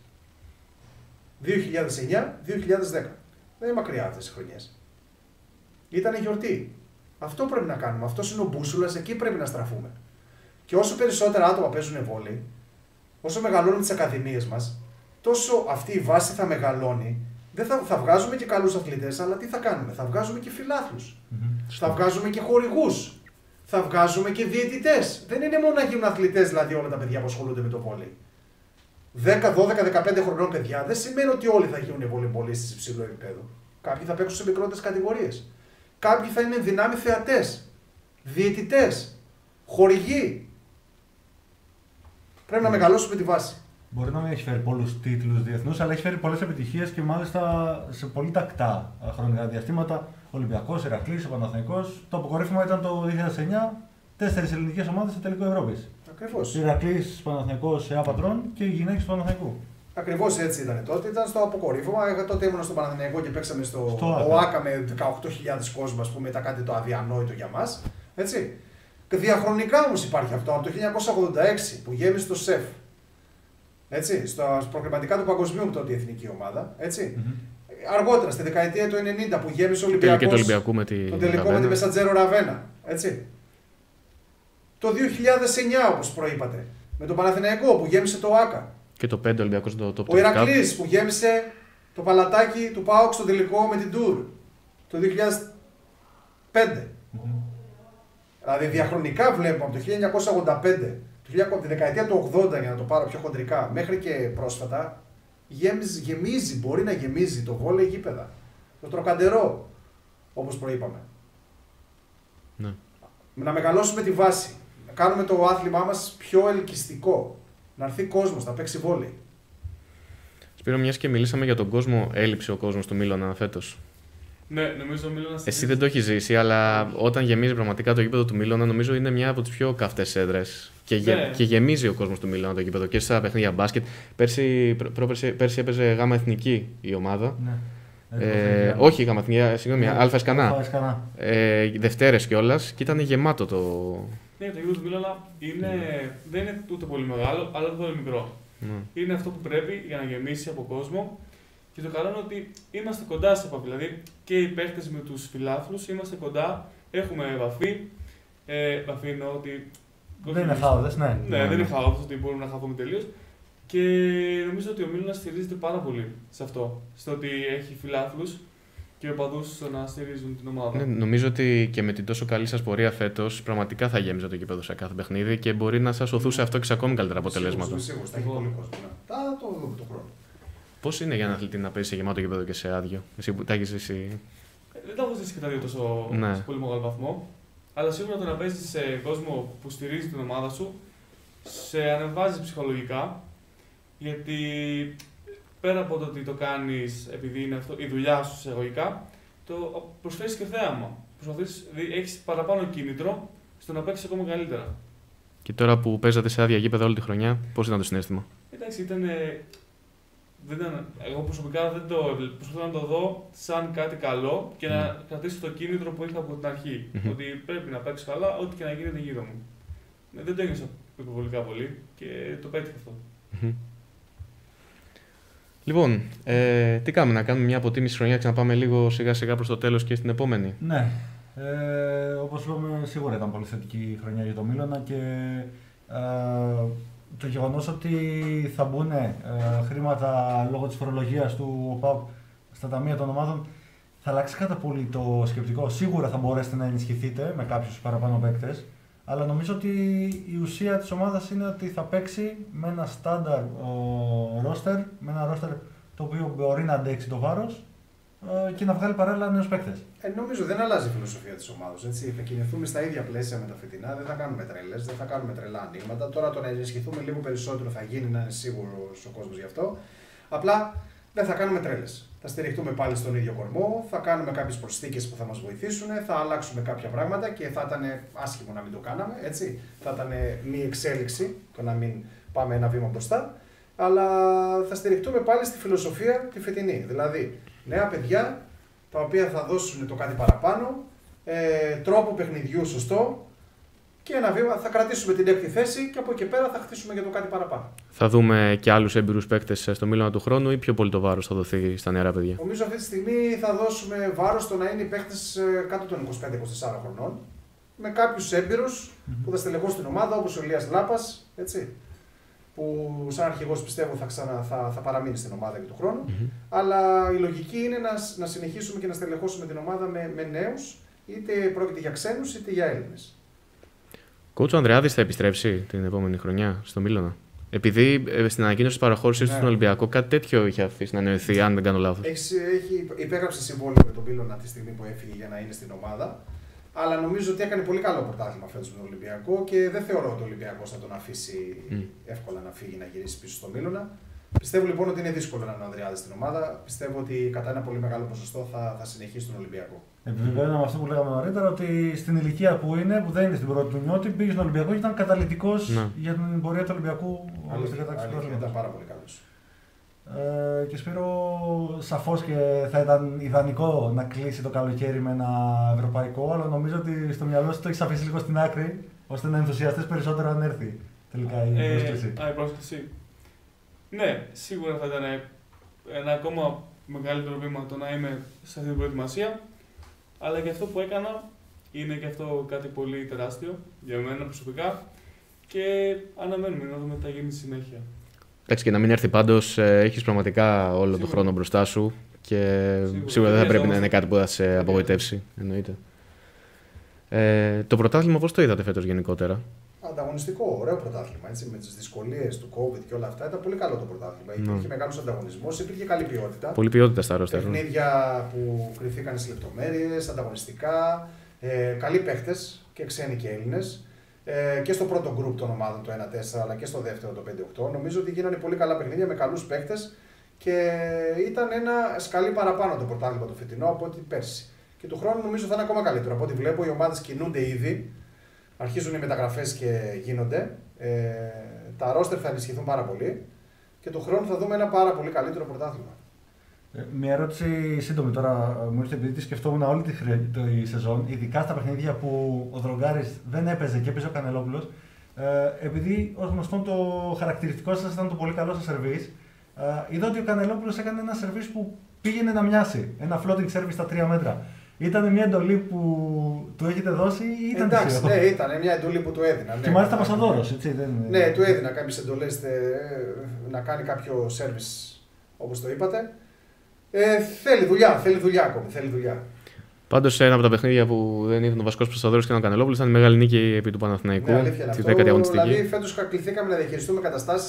δύο χιλιάδες εννιά δύο χιλιάδες δέκα. Δεν είναι μακριά αυτές οι χρονιές. Ήτανε γιορτή. Αυτό πρέπει να κάνουμε. Αυτός είναι ο μπούσουλας, εκεί πρέπει να στραφούμε. Και όσο περισσότερα άτομα παίζουν βόλεϊ, όσο μεγαλώνουν τις ακαδημίες μας, τόσο αυτή η βάση θα μεγαλώνει. Δεν θα, θα βγάζουμε και καλούς αθλητές, αλλά τι θα κάνουμε. Θα βγάζουμε και φιλάθλους. Mm-hmm. Θα βγάζουμε και χορηγούς. Θα βγάζουμε και διαιτητές. Δεν είναι μόνο να γίνουν αθλητές δηλαδή όλα τα παιδιά που ασχολούνται με το βόλεϊ. δέκα, δώδεκα, δεκαπέντε χρονών παιδιά δεν σημαίνει ότι όλοι θα γίνουν βολεϊμπολίστες σε υψηλό επίπεδο. Κάποιοι θα παίξουν σε μικρότερες κατηγορίες. Κάποιοι θα είναι δυνάμει θεατές, διαιτητές, χορηγοί. Πρέπει να μεγαλώσουμε τη βάση. Μπορεί να μην έχει φέρει πολλούς τίτλους διεθνούς, αλλά έχει φέρει πολλές επιτυχίες και μάλιστα σε πολύ τακτά χρονικά διαστήματα. Ολυμπιακός, Ηρακλής, ο Παναθηναϊκός. Το αποκορύφωμα ήταν το δύο χιλιάδες εννιά, τέσσερις ελληνικές ομάδες στο τελικό Ευρώπης. Ακριβώς. Ηρακλής, Παναθηναϊκός, ΕΑΠΑΤΡΟΝ και οι γυναίκες του Παναθηναϊκού. Ακριβώς έτσι ήταν τότε. Ήταν στο αποκορύφωμα. Εγώ τότε ήμουν στο Παναθηναϊκό και παίξαμε στο, στο ΟΑΚΑ με δεκαοκτώ χιλιάδες κόσμο, ας πούμε, ήταν κάτι το αδιανόητο για μας. Έτσι. Και διαχρονικά όμως υπάρχει αυτό. Από το χίλια εννιακόσια ογδόντα έξι που γέμισε το ΣΕΦ. Έτσι, στα προκριματικά του παγκοσμίου τότε η εθνική ομάδα. Έτσι. Mm-hmm. Αργότερα, στη δεκαετία του ενενήντα που γέμισε ο Ολυμπιακός, το Ολυμπιακό με τη το τελικό με τη Μεσαντζέρο Ραβένα. Έτσι. Το δύο χιλιάδες εννιά, όπως προείπατε, με τον Παναθηναϊκό που γέμισε το ΟΑΚΑ. Και το πέντε Ολυμπιακός το top. Ο Ηρακλής που γέμισε το παλατάκι του ΠΑΟΚ στο τελικό με την Τουρ το δύο χιλιάδες πέντε. Mm-hmm. Δηλαδή διαχρονικά βλέπουμε από το χίλια εννιακόσια ογδόντα πέντε, από τη δεκαετία του ογδόντα για να το πάρω πιο χοντρικά, μέχρι και πρόσφατα, γεμίζει, γεμίζει, μπορεί να γεμίζει το βόλεϊ γήπεδα. Το Τροκαντερό, όπως προείπαμε. Ναι. Να μεγαλώσουμε τη βάση, να κάνουμε το άθλημά μας πιο ελκυστικό, να έρθει κόσμος, να παίξει βόλεϊ. Σπύρο, μιας και μιλήσαμε για τον κόσμο, έλειψε ο κόσμος του Μίλωνα φέτος. Ναι, νομίζω ο Μίλωνας. Εσύ δεν το έχεις ζήσει, αλλά όταν γεμίζει πραγματικά το γήπεδο του Μίλωνα, νομίζω είναι μια από τις πιο καυτές έδρες. Και, γε, ναι. και γεμίζει ο κόσμος του Μίλωνα το γήπεδο και στα παιχνίδια μπάσκετ. Πέρσι, προ, πέρσι, πέρσι έπαιζε γάμα εθνική η ομάδα. Ναι. Ε, ε, όχι γάμα εθνική, συγγνώμη, αλφα εσκανά. Ε, Δευτέρες κιόλας και ήταν γεμάτο το. Ναι, το γήπεδο του Μίλωνα είναι, mm. δεν είναι ούτε πολύ μεγάλο, αλλά δεν πολύ μικρό. Mm. Είναι αυτό που πρέπει για να γεμίσει από κόσμο. Και το καλό είναι ότι είμαστε κοντά σε επαφή. Δηλαδή και οι παίχτες με τους φιλάθλους είμαστε κοντά, έχουμε επαφή. Ε, επαφή εννοώ ότι. Δεν είναι χάοδες, ναι. Ναι, ναι, δεν είναι χάοδες ότι μπορούμε να χαθούμε τελείως. Και νομίζω ότι ο Μίλωνας στηρίζεται πάρα πολύ σε αυτό. Στο ότι έχει φιλάθλους και οπαδούς να στηρίζουν την ομάδα. Ναι, νομίζω ότι και με την τόσο καλή σας πορεία φέτος, πραγματικά θα γέμιζε το γήπεδο σε κάθε παιχνίδι και μπορεί να σας οθούσε αυτό και σε ακόμη καλύτερα αποτελέσματα. Σίγουρα, θα έχει πολύ κόσμο. Θα το το δούμε τον χρόνο. Πώς είναι για έναν αθλητή να παίζει σε γεμάτο γήπεδο και σε άδειο, εσύ που τα έχεις ζήσει? Ε, δεν τα έχω ζήσει και τα δύο τόσο Ναι. σε πολύ μεγάλο βαθμό. Αλλά σίγουρα το να παίζει σε κόσμο που στηρίζει την ομάδα σου σε ανεβάζει ψυχολογικά. Γιατί πέρα από το ότι το κάνεις επειδή είναι αυτό η δουλειά σου εισαγωγικά, το προσφέρεις και θέαμα. Προσπαθείς, δηλαδή έχεις παραπάνω κίνητρο στο να παίξεις ακόμα καλύτερα. Και τώρα που παίζατε σε άδεια γήπεδα όλη τη χρονιά, πώς ήταν το συναίσθημα? Εντάξει, ήταν. Δεν ήταν, εγώ προσωπικά δεν το έβλεπα. Προσπαθώ να το δω σαν κάτι καλό και mm. να κρατήσω το κίνητρο που είχα από την αρχή. Mm-hmm. Ότι πρέπει να παίξω καλά, ό,τι και να γίνεται γύρω μου. Δεν το ένιωσα υπερβολικά πολύ και το πέτυχα αυτό. Mm-hmm. Λοιπόν, ε, τι κάνουμε, να κάνουμε μια αποτίμηση χρονιά και να πάμε λίγο σιγά σιγά προς το τέλος και στην επόμενη? Ναι. Ε, όπως είπαμε, σίγουρα ήταν πολύ θετική χρονιά για το Μίλωνα και ε, το γεγονός ότι θα μπουν ε, χρήματα λόγω της φορολογίας του ΟΠΑΠ στα ταμεία των ομάδων θα αλλάξει κατά πολύ το σκεπτικό. Σίγουρα θα μπορέσετε να ενισχυθείτε με κάποιους παραπάνω παίκτες, αλλά νομίζω ότι η ουσία της ομάδας είναι ότι θα παίξει με ένα στάνταρ ρόστερ, με ένα ρόστερ το οποίο μπορεί να αντέξει το βάρος ε, και να βγάλει παράλληλα νέους παίκτες. Ε, νομίζω δεν αλλάζει η φιλοσοφία της ομάδας. Θα κινηθούμε στα ίδια πλαίσια με τα φετινά, δεν θα κάνουμε τρελές, δεν θα κάνουμε τρελά ανοίγματα. Τώρα το να ενισχυθούμε λίγο περισσότερο θα γίνει, να είναι σίγουρος ο κόσμος γι' αυτό. Απλά δεν θα κάνουμε τρέλες. Θα στηριχτούμε πάλι στον ίδιο κορμό, θα κάνουμε κάποιες προσθήκες που θα μας βοηθήσουν, θα αλλάξουμε κάποια πράγματα και θα ήταν άσχημο να μην το κάναμε. Έτσι. Θα ήταν μη εξέλιξη το να μην πάμε ένα βήμα μπροστά. Αλλά θα στηριχτούμε πάλι στη φιλοσοφία τη φετινή. Δηλαδή, νέα παιδιά τα οποία θα δώσουν το κάτι παραπάνω, ε, τρόπο παιχνιδιού σωστό και ένα βήμα θα κρατήσουμε την έκτη θέση και από εκεί πέρα θα χτίσουμε για το κάτι παραπάνω. Θα δούμε και άλλους έμπειρους παίκτες στο Μίλωνα του χρόνου ή πιο πολύ το βάρος θα δοθεί στα νεαρά παιδιά? Νομίζω αυτή τη στιγμή θα δώσουμε βάρος στο να είναι οι παίκτες κάτω των είκοσι πέντε είκοσι τέσσερα χρονών, με κάποιους έμπειρους mm-hmm. που θα στελεχώσουν την ομάδα, όπως ο Ηλίας Λάπας, έτσι, που σαν αρχηγός πιστεύω θα, ξανα, θα, θα παραμείνει στην ομάδα και του χρόνου. Mm-hmm. Αλλά η λογική είναι να, να συνεχίσουμε και να στελεχώσουμε την ομάδα με, με νέους, είτε πρόκειται για ξένους είτε για Έλληνες. Κόουτς ο Ανδρεάδης θα επιστρέψει την επόμενη χρονιά στο Μίλωνα? Επειδή ε, στην ανακοίνωση της παραχώρησης ναι. του στον Ολυμπιακό κάτι τέτοιο είχε αφήσει να εννοηθεί, αν δεν κάνω λάθος. Έχει, έχει υπέγραψε συμβόλαιο με τον Μίλωνα τη στιγμή που έφυγε για να είναι στην ομάδα. Αλλά νομίζω ότι έκανε πολύ καλό πρωτάθλημα φέτος με τον Ολυμπιακό και δεν θεωρώ ότι ο Ολυμπιακός θα τον αφήσει mm. εύκολα να φύγει να γυρίσει πίσω στο Μίλωνα. Πιστεύω λοιπόν ότι είναι δύσκολο να είναι ο Ανδρεάδης στην ομάδα. Πιστεύω ότι κατά ένα πολύ μεγάλο ποσοστό θα, θα συνεχίσει τον Ολυμπιακό. Επιβεβαιώνω με αυτό που λέγαμε νωρίτερα ότι στην ηλικία που είναι, που δεν είναι στην πρώτη του νιώτη, πήγε στον Ολυμπιακό και ήταν καταλυτικός mm. για την πορεία του Ολυμπιακού στην κατάκτηση του Ήταν πάρα πολύ καλός. Ε, και Σπύρο, σαφώς και θα ήταν ιδανικό να κλείσει το καλοκαίρι με ένα ευρωπαϊκό, αλλά νομίζω ότι στο μυαλό σου το έχεις αφήσει λίγο στην άκρη, ώστε να ενθουσιαστείς περισσότερο αν έρθει τελικά η ε, πρόσκληση. Α, η πρόσκληση. Ναι, σίγουρα θα ήταν ένα ακόμα μεγαλύτερο βήμα το να είμαι σε αυτή την προετοιμασία, αλλά και αυτό που έκανα είναι και αυτό κάτι πολύ τεράστιο για μένα προσωπικά και αναμένουμε να δούμε τι θα γίνει στη συνέχεια. Εντάξει, και να μην έρθει πάντως, έχεις πραγματικά όλο τον χρόνο μπροστά σου και σίγουρα, σίγουρα δεν θα πρέπει να είναι κάτι που θα σε απογοητεύσει. Εννοείται. Ε, το πρωτάθλημα πώς το είδατε φέτος γενικότερα? Ανταγωνιστικό, ωραίο πρωτάθλημα. Έτσι, με τις δυσκολίες του COVID και όλα αυτά ήταν πολύ καλό το πρωτάθλημα. Mm. Υπήρχε μεγάλος ανταγωνισμός, υπήρχε καλή ποιότητα. Πολύ ποιότητα στα ρόστερ. Παιχνίδια που κρυφθήκαν σε λεπτομέρειες, ανταγωνιστικά, ε, καλοί παίχτες και ξένοι και Έλληνες. Ε, και στο πρώτο γκρουπ των ομάδων το ένα τέσσερα αλλά και στο δεύτερο το πέντε οκτώ. Νομίζω ότι γίνανε πολύ καλά παιχνίδια με καλούς παίκτες και ήταν ένα σκαλί παραπάνω το πρωτάθλημα το φετινό από ό,τι πέρσι. Και του χρόνου νομίζω θα είναι ακόμα καλύτερο. Από ό,τι βλέπω οι ομάδες κινούνται ήδη, αρχίζουν οι μεταγραφές και γίνονται. Ε, τα ρόστερ θα ενισχυθούν πάρα πολύ και του χρόνου θα δούμε ένα πάρα πολύ καλύτερο πρωτάθλημα. Μια ερώτηση σύντομη τώρα μου ήρθε επειδή τη σκεφτόμουν όλη τη, χρε... τη σεζόν, ειδικά στα παιχνίδια που ο Δρογκάρης δεν έπαιζε και έπαιζε ο Κανελόπουλος. Ε, επειδή ως γνωστόν το χαρακτηριστικό σας ήταν το πολύ καλό σας σερβίς, ε, είδα ότι ο Κανελόπουλος έκανε ένα σερβίς που πήγαινε να μοιάσει. Ένα floating service στα τρία μέτρα. Ήταν μια εντολή που του έχετε δώσει ή ήταν εντάξει, τυχαίο? Ναι, ήταν μια εντολή που του έδινα. Ναι, και μάλιστα πασαδόρος, έτσι δεν είναι? Ναι, του έδινα κάποιες εντολές να κάνει κάποιο service όπως το είπατε. Ε, θέλει δουλειά, θέλει δουλειά ακόμη, θέλει δουλειά. Πάντως, ένα από τα παιχνίδια που δεν ήταν ο βασικός προστατόρος και ήταν ο Κανελόπουλος ήταν η μεγάλη νίκη επί του Παναθηναϊκού. Ναι, αλήθεια, τη δέκατη αγωνιστική. Δηλαδή, φέτος κληθήκαμε να διαχειριστούμε καταστάσεις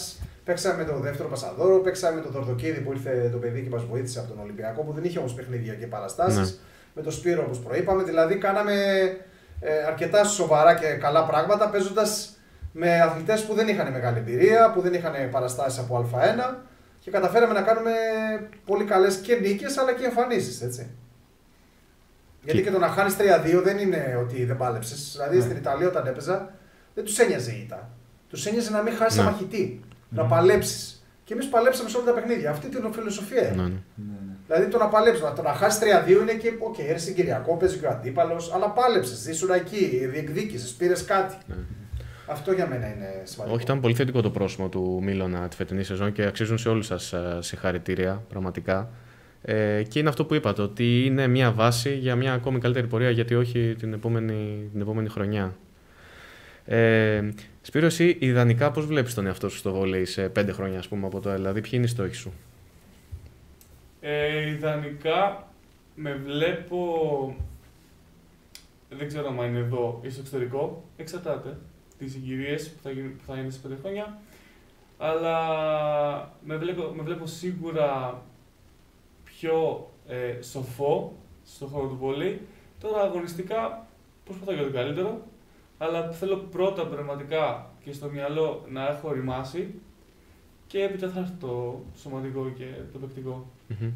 Παίξαμε με τον δεύτερο Πασαδόρο, παίξαμε με τον Δορδοκίδη που ήρθε το παιδί και μας βοήθησε από τον Ολυμπιακό, που δεν είχε όμως παιχνίδια και παραστάσεις. Ναι. Με τον Σπύρο, όπως προείπαμε. Δηλαδή, κάναμε ε, αρκετά σοβαρά και καλά πράγματα παίζοντας με αθλητές που δεν είχαν μεγάλη εμπειρία, που δεν είχαν παραστάσεις από Α1 και καταφέραμε να κάνουμε πολύ καλές και νίκες αλλά και εμφανίσεις. Έτσι. Γιατί και το να χάνεις τρία δύο δεν είναι ότι δεν πάλεψες. Δηλαδή, στην Ιταλία όταν έπαιζα δεν τους ένοιαζε η ήττα. Τους ένοιαζε να μην χάσεις ένα μαχητή. Να παλέψεις. Και εμείς παλέψαμε σε όλα τα παιχνίδια. Αυτή την φιλοσοφία είναι. Δηλαδή το να παλέψεις, το να χάσεις τρία δύο είναι και οκ, okay, έρθει Κυριακό, παίζει και ο αντίπαλος, αλλά πάλεψες, ήσουν εκεί, διεκδίκησες, πήρες κάτι. Ναι. Αυτό για μένα είναι σημαντικό. Όχι, ήταν πολύ θετικό το πρόσωπο του Μίλωνα τη φετινή σεζόν και αξίζουν σε όλους σας συγχαρητήρια, πραγματικά. Ε, και είναι αυτό που είπατε, ότι είναι μια βάση για μια ακόμη καλύτερη πορεία, γιατί όχι την επόμενη, την επόμενη χρονιά. Ε, Σπύρο, εσύ ιδανικά πώς βλέπεις τον εαυτό σου στο βόλεϊ σε πέντε χρόνια, ας πούμε, από τώρα, δηλαδή, ποιοι είναι οι στόχοι σου? Ε, ιδανικά με βλέπω, δεν ξέρω αν είναι εδώ ή στο εξωτερικό, εξαρτάται τις συγκυρίες που θα, γίνουν, που θα είναι σε πέντε χρόνια, αλλά με βλέπω, με βλέπω σίγουρα πιο ε, σοφό στον χώρο του βόλεϊ. Τώρα αγωνιστικά προσπαθώ για το καλύτερο, αλλά θέλω πρώτα πραγματικά και στο μυαλό να έχω οριμάσει και έπειτα θα έρθει το σωματικό και το παικτικό. Mm-hmm.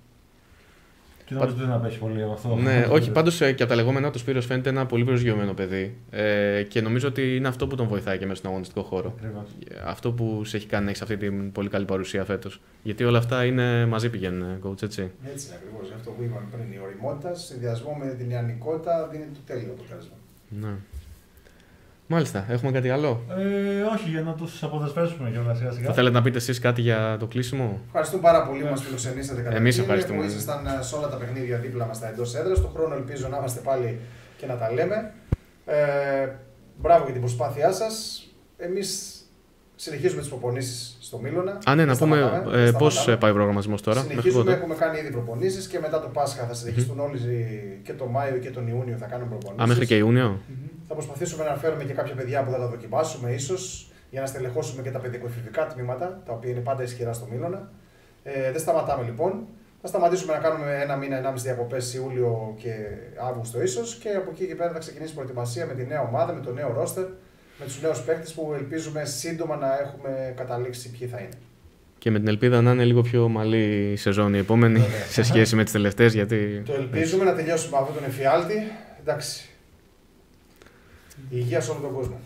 Και νομίζω δεν απέχει πολύ από αυτό. Ναι, όχι, πάντως και από τα λεγόμενά του Σπύρος φαίνεται ένα πολύ προσγειωμένο παιδί. Ε, και νομίζω ότι είναι αυτό που τον βοηθάει και μέσα στον αγωνιστικό χώρο. Ακριβώς. Αυτό που σε έχει κάνει να έχεις αυτή την πολύ καλή παρουσία φέτος. Γιατί όλα αυτά είναι μαζί πηγαίνουν, coach, έτσι. Έτσι είναι ακριβώς. Αυτό που είπαμε πριν. Η οριμότητα, συνδυασμό με την νεανικότητα δίνει το τέλειο αποτέλεσμα. Ναι. Μάλιστα, έχουμε κάτι άλλο? Ε, όχι, για να τους αποδεσπέσουμε κιόλας σιγά σιγά. Θα θέλετε να πείτε εσείς κάτι για το κλείσιμο? Ευχαριστούμε πάρα πολύ που μας φιλοξενήσατε κατά Εμείς ευχαριστούμε. Που ήσασταν σε όλα τα παιχνίδια δίπλα μας στα εντός έδρας. Τον χρόνο ελπίζω να είμαστε πάλι και να τα λέμε. Ε, μπράβο για την προσπάθειά σας. Εμείς συνεχίζουμε τις προπονήσεις στο Μίλωνα. Α, ναι, να πούμε ε, πώς πάει ο προγραμματισμός τώρα. Συνεχίζουμε, έχουμε κάνει ήδη προπονήσεις και μετά το Πάσχα θα συνεχιστούν mm-hmm. όλοι και τον Μάιο και τον Ιούνιο θα κάνουν προπονήσεις. Α, μέχρι και Ιούνιο. Mm-hmm. Θα προσπαθήσουμε να φέρουμε και κάποια παιδιά που θα τα δοκιμάσουμε ίσως για να στελεχώσουμε και τα παιδικοεφηβικά τμήματα, τα οποία είναι πάντα ισχυρά στο Μίλωνα. Ε, δεν σταματάμε λοιπόν. Θα σταματήσουμε να κάνουμε ένα μήνα, ενάμιση διακοπές Ιούλιο και Αύγουστο ίσως και από εκεί και πέρα θα ξεκινήσει η προετοιμασία με τη νέα ομάδα, με το νέο ρόστερ, με τους νέους παίκτες που ελπίζουμε σύντομα να έχουμε καταλήξει ποιοι θα είναι. Και με την ελπίδα να είναι λίγο πιο ομαλή η σεζόν η επόμενη σε σχέση με τις τελευταίες. Γιατί... Το ελπίζουμε να τελειώσουμε αυτόν τον εφιάλτη. Εντάξει. Υγεία σε όλο τον κόσμο.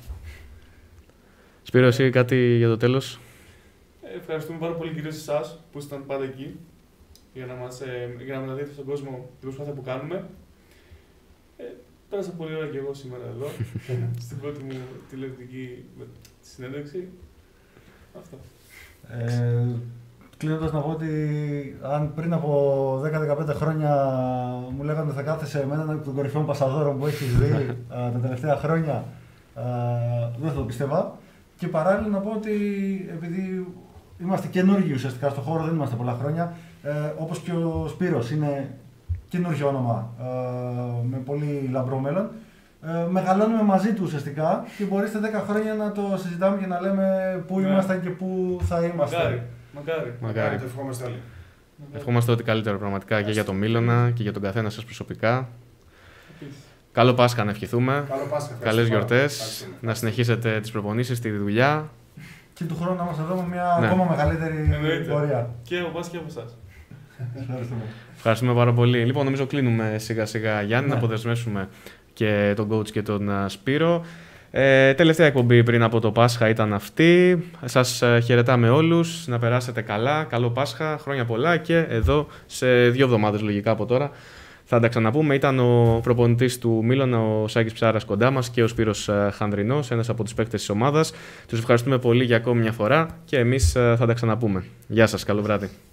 Σπύρο, εσύ κάτι για το τέλος? Ε, ευχαριστούμε πάρα πολύ κυρίως εσάς που ήσταν πάντα εκεί για να, μας, ε, για να μεταδίδετε στον κόσμο την προσπάθεια που κάνουμε. Ε, πέρασα πολύ ώρα και εγώ σήμερα εδώ, στην πρώτη μου τηλεοπτική συνέντευξη. Αυτό. Ε, κλείνοντας να πω ότι αν πριν από δέκα με δεκαπέντε χρόνια μου λέγανε θα κάθεσαι με έναν από τον κορυφαίο Πασαδόρο που έχεις δει τα τελευταία χρόνια, α, δεν θα το πίστευα. Και παράλληλα να πω ότι επειδή είμαστε καινούργοι ουσιαστικά στον χώρο, δεν είμαστε πολλά χρόνια, ε, όπως και ο Σπύρος είναι καινούργιο όνομα ε, με πολύ λαμπρό μέλλον. Ε, μεγαλώνουμε μαζί του ουσιαστικά και μπορεί σε δέκα χρόνια να το συζητάμε και να λέμε πού yeah. ήμασταν και πού θα είμαστε. Μακάρι. Μακάρι. Μακάρι. Το ευχόμαστε όλοι. Ευχόμαστε ό,τι καλύτερο πραγματικά Άς. και για τον Μίλωνα και για τον καθένα σας προσωπικά. Επίσης. Καλό Πάσχα να ευχηθούμε. Καλό Πάσχα. Καλές γιορτές. Να συνεχίσετε τις προπονήσεις, τη δουλειά. Και του χρόνου να μας εδώ με μια ναι. ακόμα μεγαλύτερη πορεία. Και από εμάς και από εσάς. Ευχαριστούμε. Ευχαριστούμε πάρα πολύ. Λοιπόν, νομίζω κλείνουμε σιγά σιγά, Γιάννη, ναι. να αποδεσμεύσουμε και τον coach και τον Σπύρο. Ε, τελευταία εκπομπή πριν από το Πάσχα ήταν αυτή. Σας χαιρετάμε όλους. Να περάσετε καλά. Καλό Πάσχα. Χρόνια πολλά. Και εδώ σε δύο εβδομάδες λογικά από τώρα θα τα ξαναπούμε. Ήταν ο προπονητής του Μίλωνα, ο Σάκης Ψάρας κοντά μας και ο Σπύρος Χανδρινός, ένας από τους παίκτες της ομάδας. Τους ευχαριστούμε πολύ για ακόμη μια φορά και εμείς θα τα ξαναπούμε. Γεια σας. Καλό βράδυ.